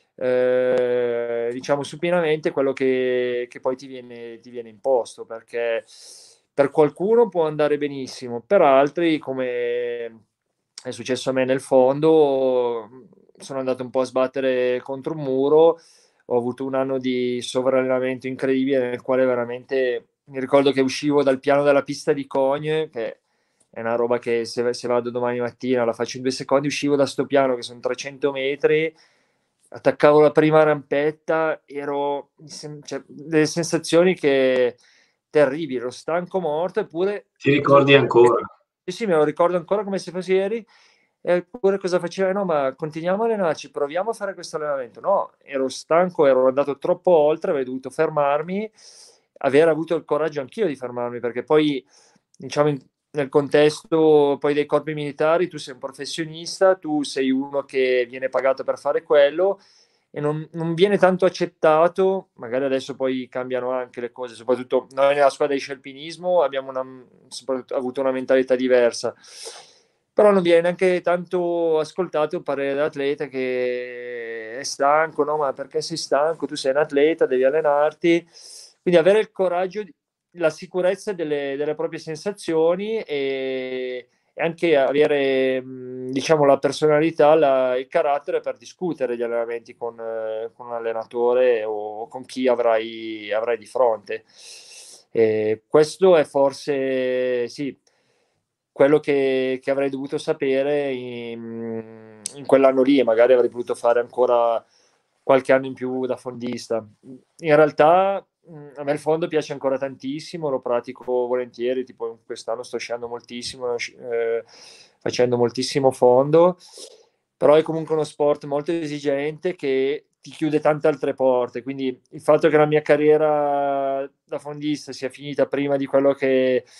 eh, diciamo supinamente quello che, che poi ti viene, ti viene imposto, perché per qualcuno può andare benissimo, per altri, come è successo a me nel fondo, sono andato un po' a sbattere contro un muro. Ho avuto un anno di sovrallenamento incredibile nel quale veramente mi ricordo che uscivo dal piano della pista di Cogne, che è una roba che se, se vado domani mattina la faccio in due secondi, uscivo da sto piano che sono trecento metri, attaccavo la prima rampetta, ero cioè, delle sensazioni che terribili, ero stanco morto, eppure Ti cosa... ricordi ancora? Sì, sì, me lo ricordo ancora come se fosse ieri. Eppure cosa faceva? No, ma continuiamo a allenarci, proviamo a fare questo allenamento. No, ero stanco, ero andato troppo oltre, avrei dovuto fermarmi, aver avuto il coraggio anch'io di fermarmi, perché poi, diciamo, in- nel contesto poi dei corpi militari, tu sei un professionista, tu sei uno che viene pagato per fare quello e non, non viene tanto accettato, magari adesso poi cambiano anche le cose, soprattutto noi nella squadra di scialpinismo abbiamo una, soprattutto, avuto una mentalità diversa, però non viene neanche tanto ascoltato il parere dell'atleta che è stanco, no? Ma perché sei stanco? Tu sei un atleta, devi allenarti. Quindi avere il coraggio, la sicurezza delle, delle proprie sensazioni e, e anche avere, mh, diciamo, la personalità, la- il carattere per discutere gli allenamenti con, eh, con un allenatore o con chi avrai, avrai di fronte. E questo è forse, sì, quello che, che avrei dovuto sapere in, in quell'anno lì, e magari avrei potuto fare ancora qualche anno in più da fondista. In realtà mh, a me il fondo piace ancora tantissimo, lo pratico volentieri, tipo quest'anno sto sciando moltissimo, eh, facendo moltissimo fondo, però è comunque uno sport molto esigente che ti chiude tante altre porte, quindi il fatto che la mia carriera da fondista sia finita prima di quello che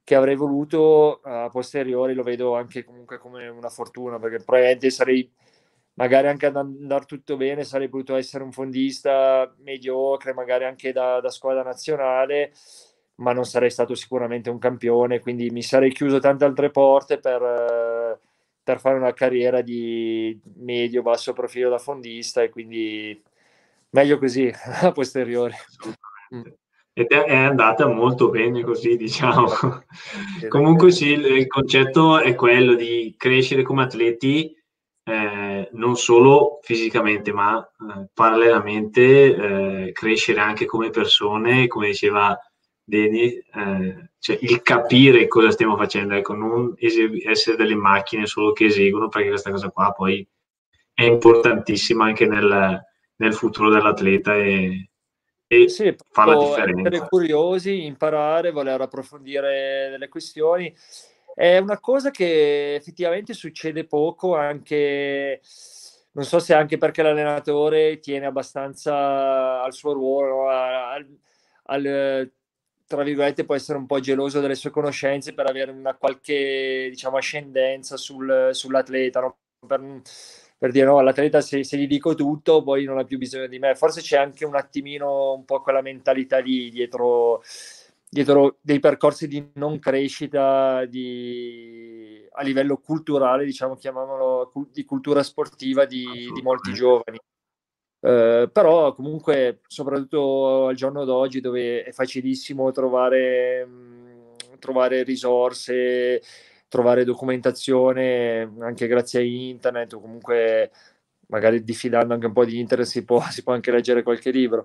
che avrei voluto, a posteriori lo vedo anche comunque come una fortuna, perché probabilmente sarei, magari anche ad andare tutto bene, sarei potuto essere un fondista mediocre, magari anche da, da squadra nazionale, ma non sarei stato sicuramente un campione, quindi mi sarei chiuso tante altre porte per, eh, per fare una carriera di medio-basso profilo da fondista, e quindi meglio così, a posteriori. Mm. Assolutamente. Ed è, è andata molto bene così, diciamo. Esatto. Comunque sì, il, il concetto è quello di crescere come atleti, eh, non solo fisicamente, ma eh, parallelamente eh, crescere anche come persone, come diceva Deni, eh, cioè il capire cosa stiamo facendo, ecco, non eseg- essere delle macchine solo che eseguono, perché questa cosa qua poi è importantissima anche nel, nel futuro dell'atleta e, e Sì, fa la proprio essere differenza. curiosi, imparare, voler approfondire delle questioni. È una cosa che effettivamente succede poco, anche, non so se anche perché l'allenatore tiene abbastanza al suo ruolo, al, al- tra virgolette, può essere un po' geloso delle sue conoscenze per avere una qualche, diciamo, ascendenza sul- sull'atleta, no? Per, per dire no, all'atleta se, se gli dico tutto poi non ha più bisogno di me. Forse c'è anche un attimino un po' quella mentalità lì dietro, dietro dei percorsi di non crescita di, a livello culturale, diciamo, chiamiamolo di cultura sportiva di, di molti Assolutamente. giovani. Eh, però comunque, soprattutto al giorno d'oggi, dove è facilissimo trovare, mh, trovare risorse, trovare documentazione, anche grazie a internet, o comunque magari diffidando anche un po' di internet si può, si può anche leggere qualche libro.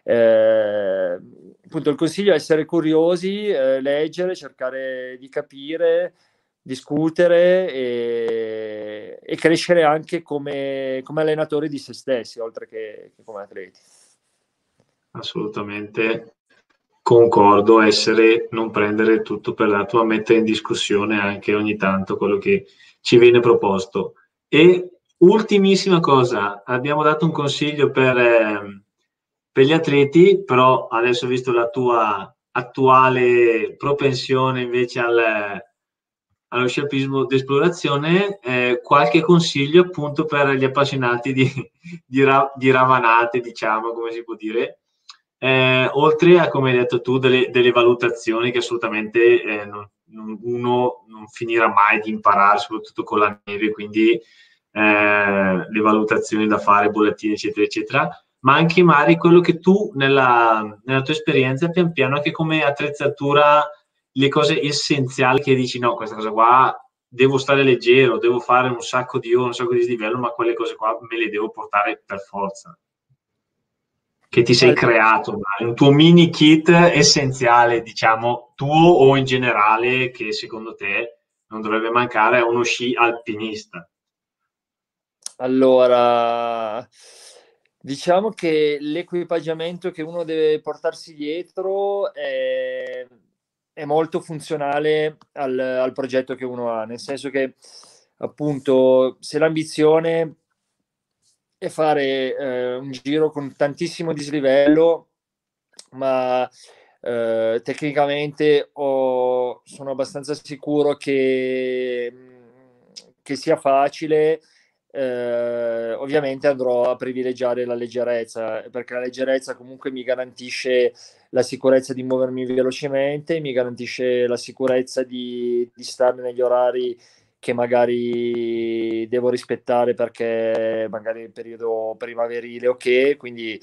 Eh, appunto, il consiglio è essere curiosi, eh, leggere, cercare di capire, discutere e, e crescere anche come, come allenatori di se stessi, oltre che, che come atleti. Assolutamente concordo, essere, non prendere tutto per la tua, mettere in discussione anche ogni tanto quello che ci viene proposto. E ultimissima cosa, abbiamo dato un consiglio per, eh, per gli atleti, però adesso visto la tua attuale propensione invece al, allo scialpismo d'esplorazione, eh, qualche consiglio appunto per gli appassionati di, di, ra- di ravanate, diciamo, come si può dire. Eh, oltre a, come hai detto tu, delle, delle valutazioni che assolutamente eh, non, non- uno non finirà mai di imparare, soprattutto con la neve, quindi eh, le valutazioni da fare, bollettini, eccetera, eccetera, ma anche magari quello che tu nella, nella tua esperienza pian piano anche come attrezzatura, le cose essenziali che dici no, questa cosa qua devo stare leggero, devo fare un sacco di ore, un sacco di dislivello, ma quelle cose qua me le devo portare per forza che ti sei Allora, creato, un tuo mini kit essenziale, diciamo, tuo o in generale, che secondo te non dovrebbe mancare a uno sci alpinista. allora, diciamo che l'equipaggiamento che uno deve portarsi dietro è, è molto funzionale al, al progetto che uno ha, nel senso che appunto se l'ambizione è fare eh, un giro con tantissimo dislivello, ma eh, tecnicamente ho- sono abbastanza sicuro che, che sia facile. Eh, ovviamente andrò a privilegiare la leggerezza, perché la leggerezza comunque mi garantisce la sicurezza di muovermi velocemente, mi garantisce la sicurezza di, di stare negli orari che magari devo rispettare perché magari è il periodo primaverile, ok, quindi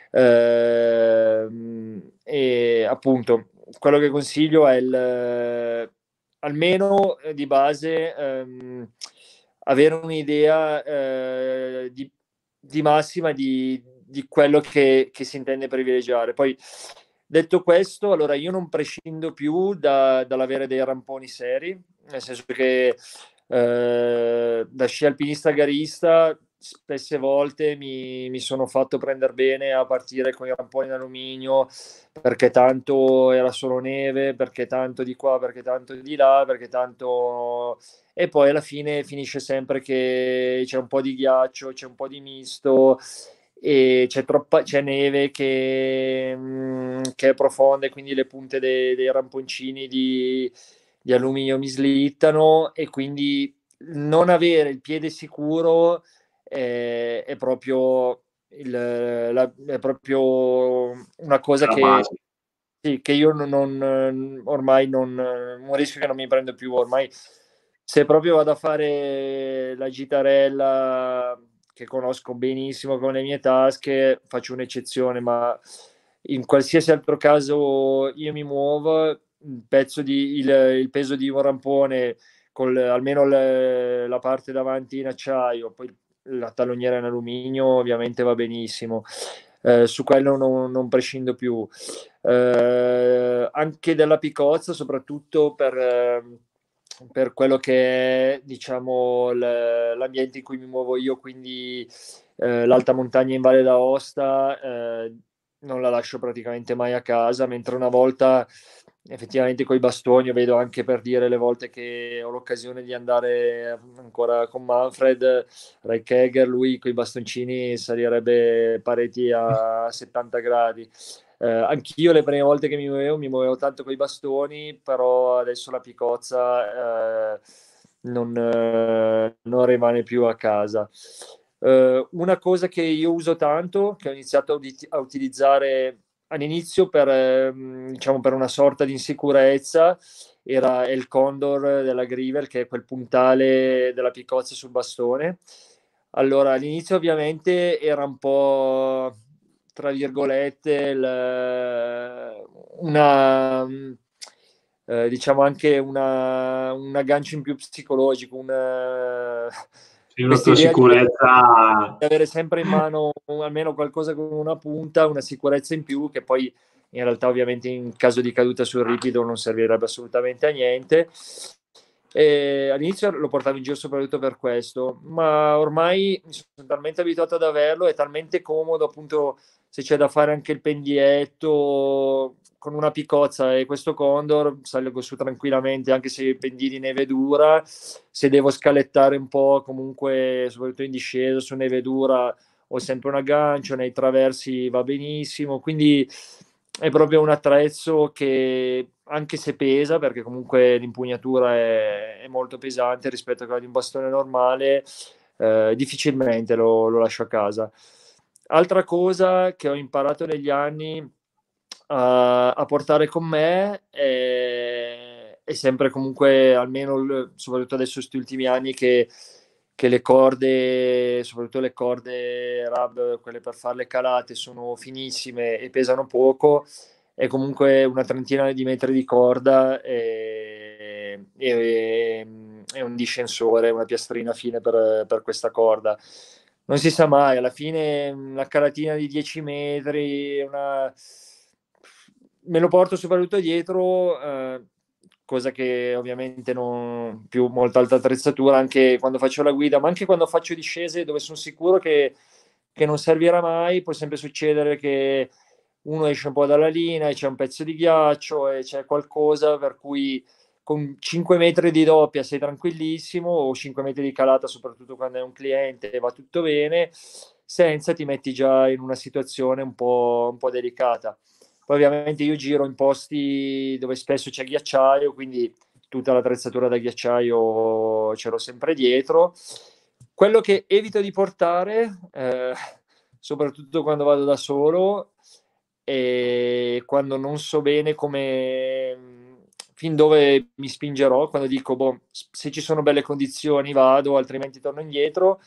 ehm, e appunto quello che consiglio è il, almeno eh, di base ehm, avere un'idea eh, di, di massima di, di quello che, che si intende privilegiare. Poi detto questo, allora io non prescindo più da, dall'avere dei ramponi seri, nel senso che eh, da sci alpinista garista spesse volte mi, mi sono fatto prendere bene a partire con i ramponi in alluminio perché tanto era solo neve, perché tanto di qua, perché tanto di là, perché tanto... E poi alla fine finisce sempre che c'è un po' di ghiaccio, c'è un po' di misto e c'è troppa c'è neve che, mh, che è profonda e quindi le punte dei, dei ramponcini di, di alluminio mi slittano, e quindi non avere il piede sicuro è, è proprio il, la, è proprio una cosa La che, base. sì, che io non, non ormai non, un rischio che non mi prendo più ormai. Se proprio vado a fare la gitarella, che conosco benissimo con le mie tasche, faccio un'eccezione, ma in qualsiasi altro caso io mi muovo, un pezzo di, il, il peso di un rampone con almeno le, la parte davanti in acciaio, poi la taloniera in alluminio ovviamente va benissimo. Eh, su quello non, non prescindo più. Eh, anche della picozza, soprattutto per, eh, per quello che è, diciamo, l- l'ambiente in cui mi muovo io, quindi eh, l'alta montagna in Valle d'Aosta, eh, non la lascio praticamente mai a casa, mentre una volta effettivamente con i bastoni, io vedo anche, per dire, le volte che ho l'occasione di andare ancora con Manfred Reikeger, lui con i bastoncini salirebbe pareti a settanta gradi. Eh, anch'io le prime volte che mi muovevo, mi muovevo tanto con i bastoni, però adesso la picozza eh, non, eh, non rimane più a casa. Eh, una cosa che io uso tanto, che ho iniziato a, udit- a utilizzare all'inizio per, ehm, diciamo, per una sorta di insicurezza, era il Condor della Grivel, che è quel puntale della picozza sul bastone. Allora, all'inizio ovviamente era un po', tra virgolette, il- una, eh, diciamo anche una, un aggancio in più psicologico, una, Sì, una questa tua idea di sicurezza. avere sempre in mano almeno qualcosa con una punta, una sicurezza in più, che poi in realtà ovviamente in caso di caduta sul ripido non servirebbe assolutamente a niente. E all'inizio lo portavo in giro soprattutto per questo, ma ormai mi sono talmente abituato ad averlo, è talmente comodo, appunto, se c'è da fare anche il pendietto con una picozza e questo Condor salgo su tranquillamente, anche se i pendii neve dura. Se devo scalettare un po', comunque soprattutto in discesa su neve dura, ho sempre un aggancio, nei traversi va benissimo, quindi è proprio un attrezzo che, anche se pesa, perché comunque l'impugnatura è, è molto pesante rispetto a quella di un bastone normale, eh, difficilmente lo, lo lascio a casa. Altra cosa che ho imparato negli anni a, a portare con me è, è sempre comunque, almeno soprattutto adesso questi ultimi anni, che, che le corde, soprattutto le corde R A B, quelle per fare le calate, sono finissime e pesano poco, è comunque una trentina di metri di corda e, e, e un discensore, una piastrina fine per, per questa corda. Non si sa mai, alla fine una calatina di dieci metri, una... me lo porto soprattutto dietro, eh, cosa che ovviamente non più molta alta attrezzatura, anche quando faccio la guida, ma anche quando faccio discese dove sono sicuro che, che non servirà mai, può sempre succedere che uno esce un po' dalla linea e c'è un pezzo di ghiaccio e c'è qualcosa per cui con cinque metri di doppia sei tranquillissimo, o cinque metri di calata, soprattutto quando è un cliente e va tutto bene, senza ti metti già in una situazione un po', un po' delicata. Poi ovviamente io giro in posti dove spesso c'è ghiacciaio, quindi tutta l'attrezzatura da ghiacciaio ce l'ho sempre dietro. Quello che evito di portare, eh, soprattutto quando vado da solo e quando non so bene come, fin dove mi spingerò, quando dico, boh, se ci sono belle condizioni vado, altrimenti torno indietro,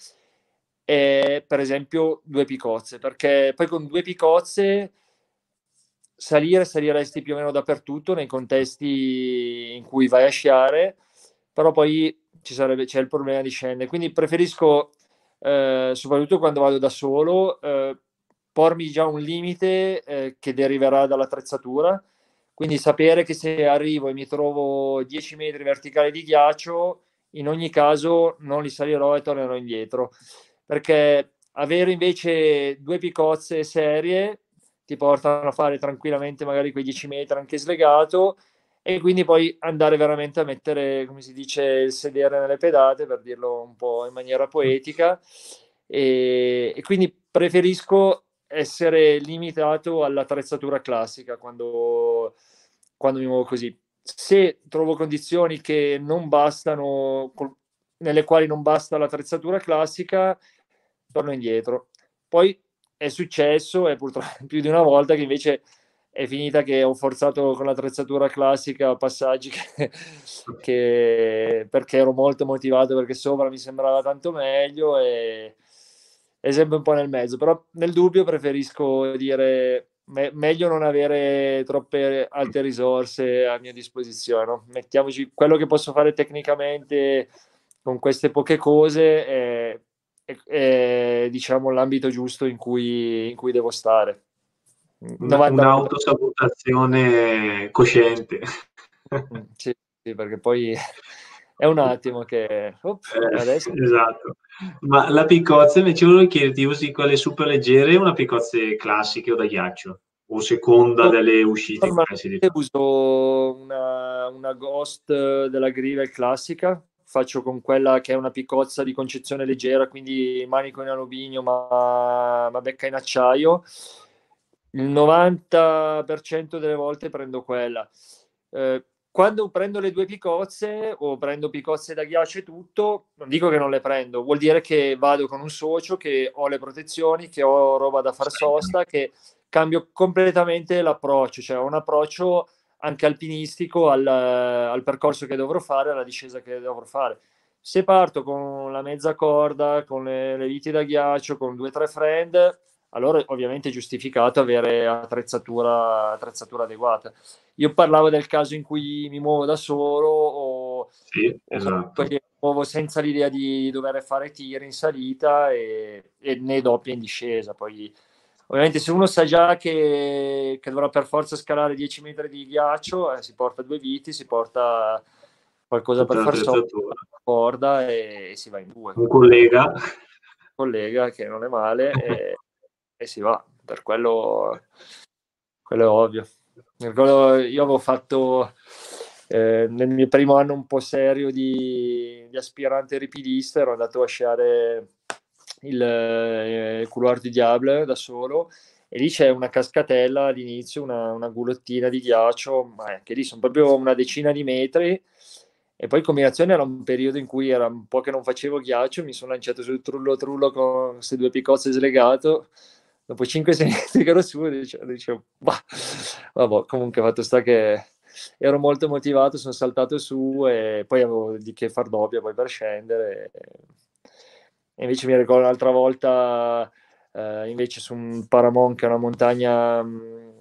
e per esempio due picozze, perché poi con due picozze salire saliresti più o meno dappertutto nei contesti in cui vai a sciare, però poi ci sarebbe, c'è il problema di scendere, quindi preferisco, eh, soprattutto quando vado da solo, eh, pormi già un limite eh, che deriverà dall'attrezzatura, quindi sapere che se arrivo e mi trovo dieci metri verticali di ghiaccio, in ogni caso non li salirò e tornerò indietro, perché avere invece due picozze serie ti portano a fare tranquillamente magari quei dieci metri anche slegato, e quindi poi andare veramente a mettere, come si dice, il sedere nelle pedate, per dirlo un po' in maniera poetica, e, e quindi preferisco essere limitato all'attrezzatura classica quando, quando mi muovo così. se trovo condizioni che non bastano, nelle quali non basta l'attrezzatura classica, torno indietro. Poi è successo, e purtroppo più di una volta, che invece è finita che ho forzato con l'attrezzatura classica passaggi che, che perché ero molto motivato, perché sopra mi sembrava tanto meglio, e è sempre un po' nel mezzo. Però nel dubbio preferisco dire me- meglio non avere troppe alte risorse a mia disposizione, no? Mettiamoci quello che posso fare tecnicamente con queste poche cose, è, è, è, diciamo l'ambito giusto in cui, in cui devo stare. Una- novanta un'autosabotazione cosciente. Sì, sì, perché poi è un attimo che op, adesso Eh, esatto. Ma la piccozza invece volevo chiederti, usi quelle super leggere o una piccozze classiche o da ghiaccio? O seconda delle uscite che pensi di normalmente fare? uso una, una Ghost della Grivel classica. Faccio con quella che è una piccozza di concezione leggera, quindi manico in alluminio ma, ma becca in acciaio. Il novanta per cento delle volte prendo quella. Eh, quando prendo le due piccozze o prendo piccozze da ghiaccio e tutto, non dico che non le prendo, vuol dire che vado con un socio, che ho le protezioni, che ho roba da far sosta, che cambio completamente l'approccio, cioè ho un approccio anche alpinistico al, al percorso che dovrò fare, alla discesa che dovrò fare. Se parto con la mezza corda, con le, le viti da ghiaccio, con due o tre friend, allora ovviamente è giustificato avere attrezzatura, attrezzatura adeguata. Io parlavo del caso in cui mi muovo da solo, o, Sì, o esatto. comunque mi muovo senza l'idea di dover fare tir in salita, e, e né doppia in discesa. Poi ovviamente se uno sa già che, che dovrà per forza scalare dieci metri di ghiaccio, eh, si porta due viti, si porta qualcosa per Tutta far sopra, l'attrezzatura. una corda, e, e si va in due. Un collega. Collega che non è male, e, e si va. Per quello, quello è ovvio. Quello, io avevo fatto eh, nel mio primo anno un po' serio di, di aspirante ripidista, ero andato a sciare il, eh, il Couloir du Diable da solo, e lì c'è una cascatella all'inizio, una, una gulottina di ghiaccio, ma che lì sono proprio una decina di metri. E poi in combinazione era un periodo in cui era un po' che non facevo ghiaccio, mi sono lanciato sul trullo trullo con queste due piccozze slegato. Dopo cinque sei metri che ero su, dicevo, dicevo bah, vabbè, comunque fatto sta che ero molto motivato, sono saltato su, e poi avevo di che far doppia poi per scendere. E invece mi ricordo un'altra volta, eh, invece su un Paramon, che è una montagna mh,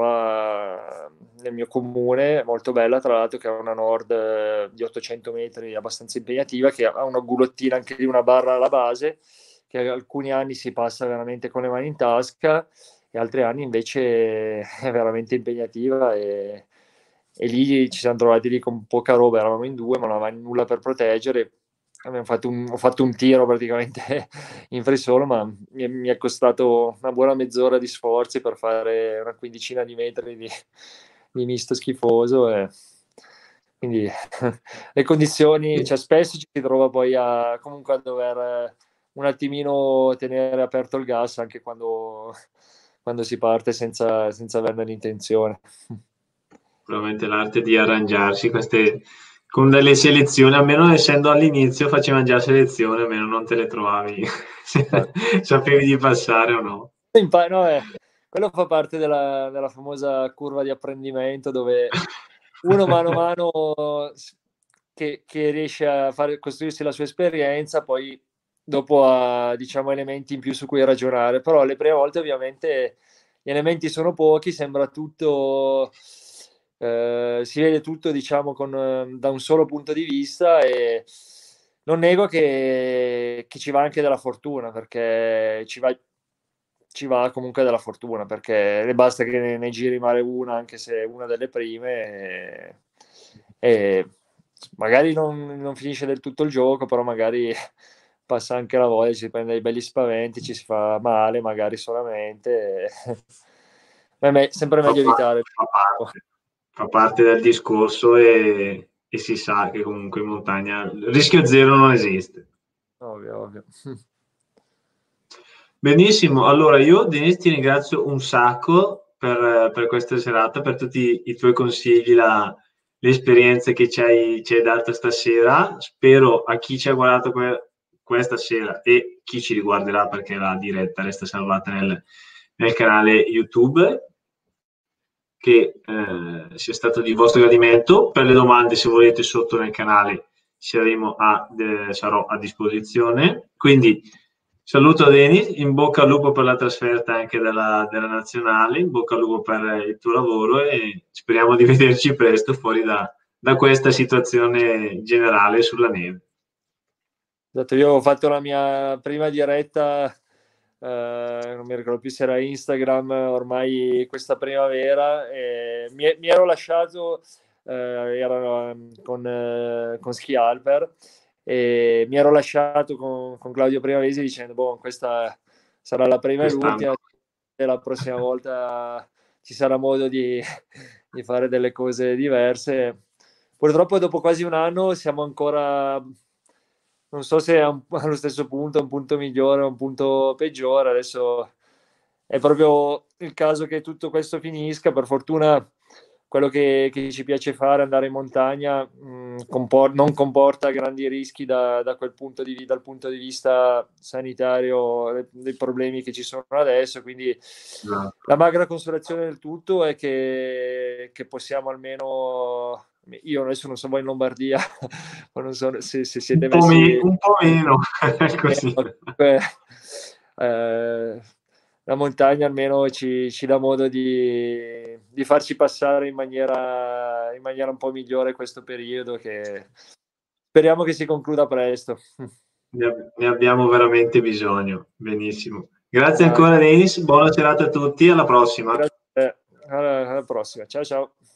qua nel mio comune, molto bella tra l'altro, che è una nord eh, di ottocento metri, abbastanza impegnativa, che ha una gulottina anche di una barra alla base, che alcuni anni si passa veramente con le mani in tasca, e altri anni invece è veramente impegnativa, e, e lì ci siamo trovati lì con poca roba, eravamo in due ma non avevamo nulla per proteggere. Abbiamo fatto un, ho fatto un tiro praticamente in free solo, ma mi, mi è costato una buona mezz'ora di sforzi per fare una quindicina di metri di, di misto schifoso, e quindi le condizioni, cioè spesso ci si trova poi a comunque a dover un attimino tenere aperto il gas anche quando, quando si parte senza, senza averne l'intenzione. Probabilmente l'arte di arrangiarsi queste, con delle selezioni, almeno essendo all'inizio facevano già selezione, almeno non te le trovavi, sapevi di passare o no. Impa- no, eh, quello fa parte della, della famosa curva di apprendimento, dove uno mano a mano s- che, che riesce a fare, costruirsi la sua esperienza, poi dopo ha, diciamo, elementi in più su cui ragionare. Però le prime volte ovviamente gli elementi sono pochi, sembra tutto, eh, si vede tutto, diciamo, con, eh, da un solo punto di vista, e non nego che, che ci va anche della fortuna, perché ci va, ci va comunque della fortuna, perché le basta che ne, ne giri male una, anche se è una delle prime, e, e magari non, non finisce del tutto il gioco, però magari passa anche la voglia, si prende dei belli spaventi, ci si fa male magari solamente. Ma è me- sempre Fa meglio parte, evitare. fa parte, fa parte del discorso e, e si sa che comunque in montagna il rischio zero non esiste. Ovvio, ovvio. Benissimo, allora io Denis ti ringrazio un sacco per, per questa serata, per tutti i tuoi consigli, la- le esperienze che ci hai, ci hai dato stasera. Spero a chi ci ha guardato que- questa sera e chi ci riguarderà, perché la diretta resta salvata nel, nel canale YouTube, che eh, sia stato di vostro gradimento. Per le domande, se volete, sotto nel canale saremo a, eh, sarò a disposizione. Quindi saluto Denis, in bocca al lupo per la trasferta anche della, della nazionale, in bocca al lupo per il tuo lavoro e speriamo di vederci presto fuori da, da questa situazione generale sulla neve. Esatto, io ho fatto la mia prima diretta, eh, non mi ricordo più se era Instagram, ormai questa primavera, e mi, mi ero lasciato, eh, era con, eh, con Ski Alper, e mi ero lasciato con, con Claudio Primavesi dicendo, boh, questa sarà la prima e l'ultima, e la prossima volta ci sarà modo di, di fare delle cose diverse. Purtroppo dopo quasi un anno siamo ancora, non so se è un, allo stesso punto, un punto migliore o un punto peggiore. Adesso è proprio il caso che tutto questo finisca. Per fortuna quello che, che ci piace fare, andare in montagna, mh, compor- non comporta grandi rischi da, da quel punto di, dal punto di vista sanitario, dei problemi che ci sono adesso. Quindi No. la magra consolazione del tutto è che, che possiamo almeno, io adesso non so voi in Lombardia, ma non so se, se siete un po' messi me- un po' meno così. eh, eh, la montagna almeno ci, ci dà modo di, di farci passare in maniera, in maniera un po' migliore questo periodo, che speriamo che si concluda presto. Ne, ab- ne abbiamo veramente bisogno. Benissimo. Grazie Dai, ancora Denis, buona serata a tutti, alla prossima. grazie. Alla, alla prossima. Ciao ciao.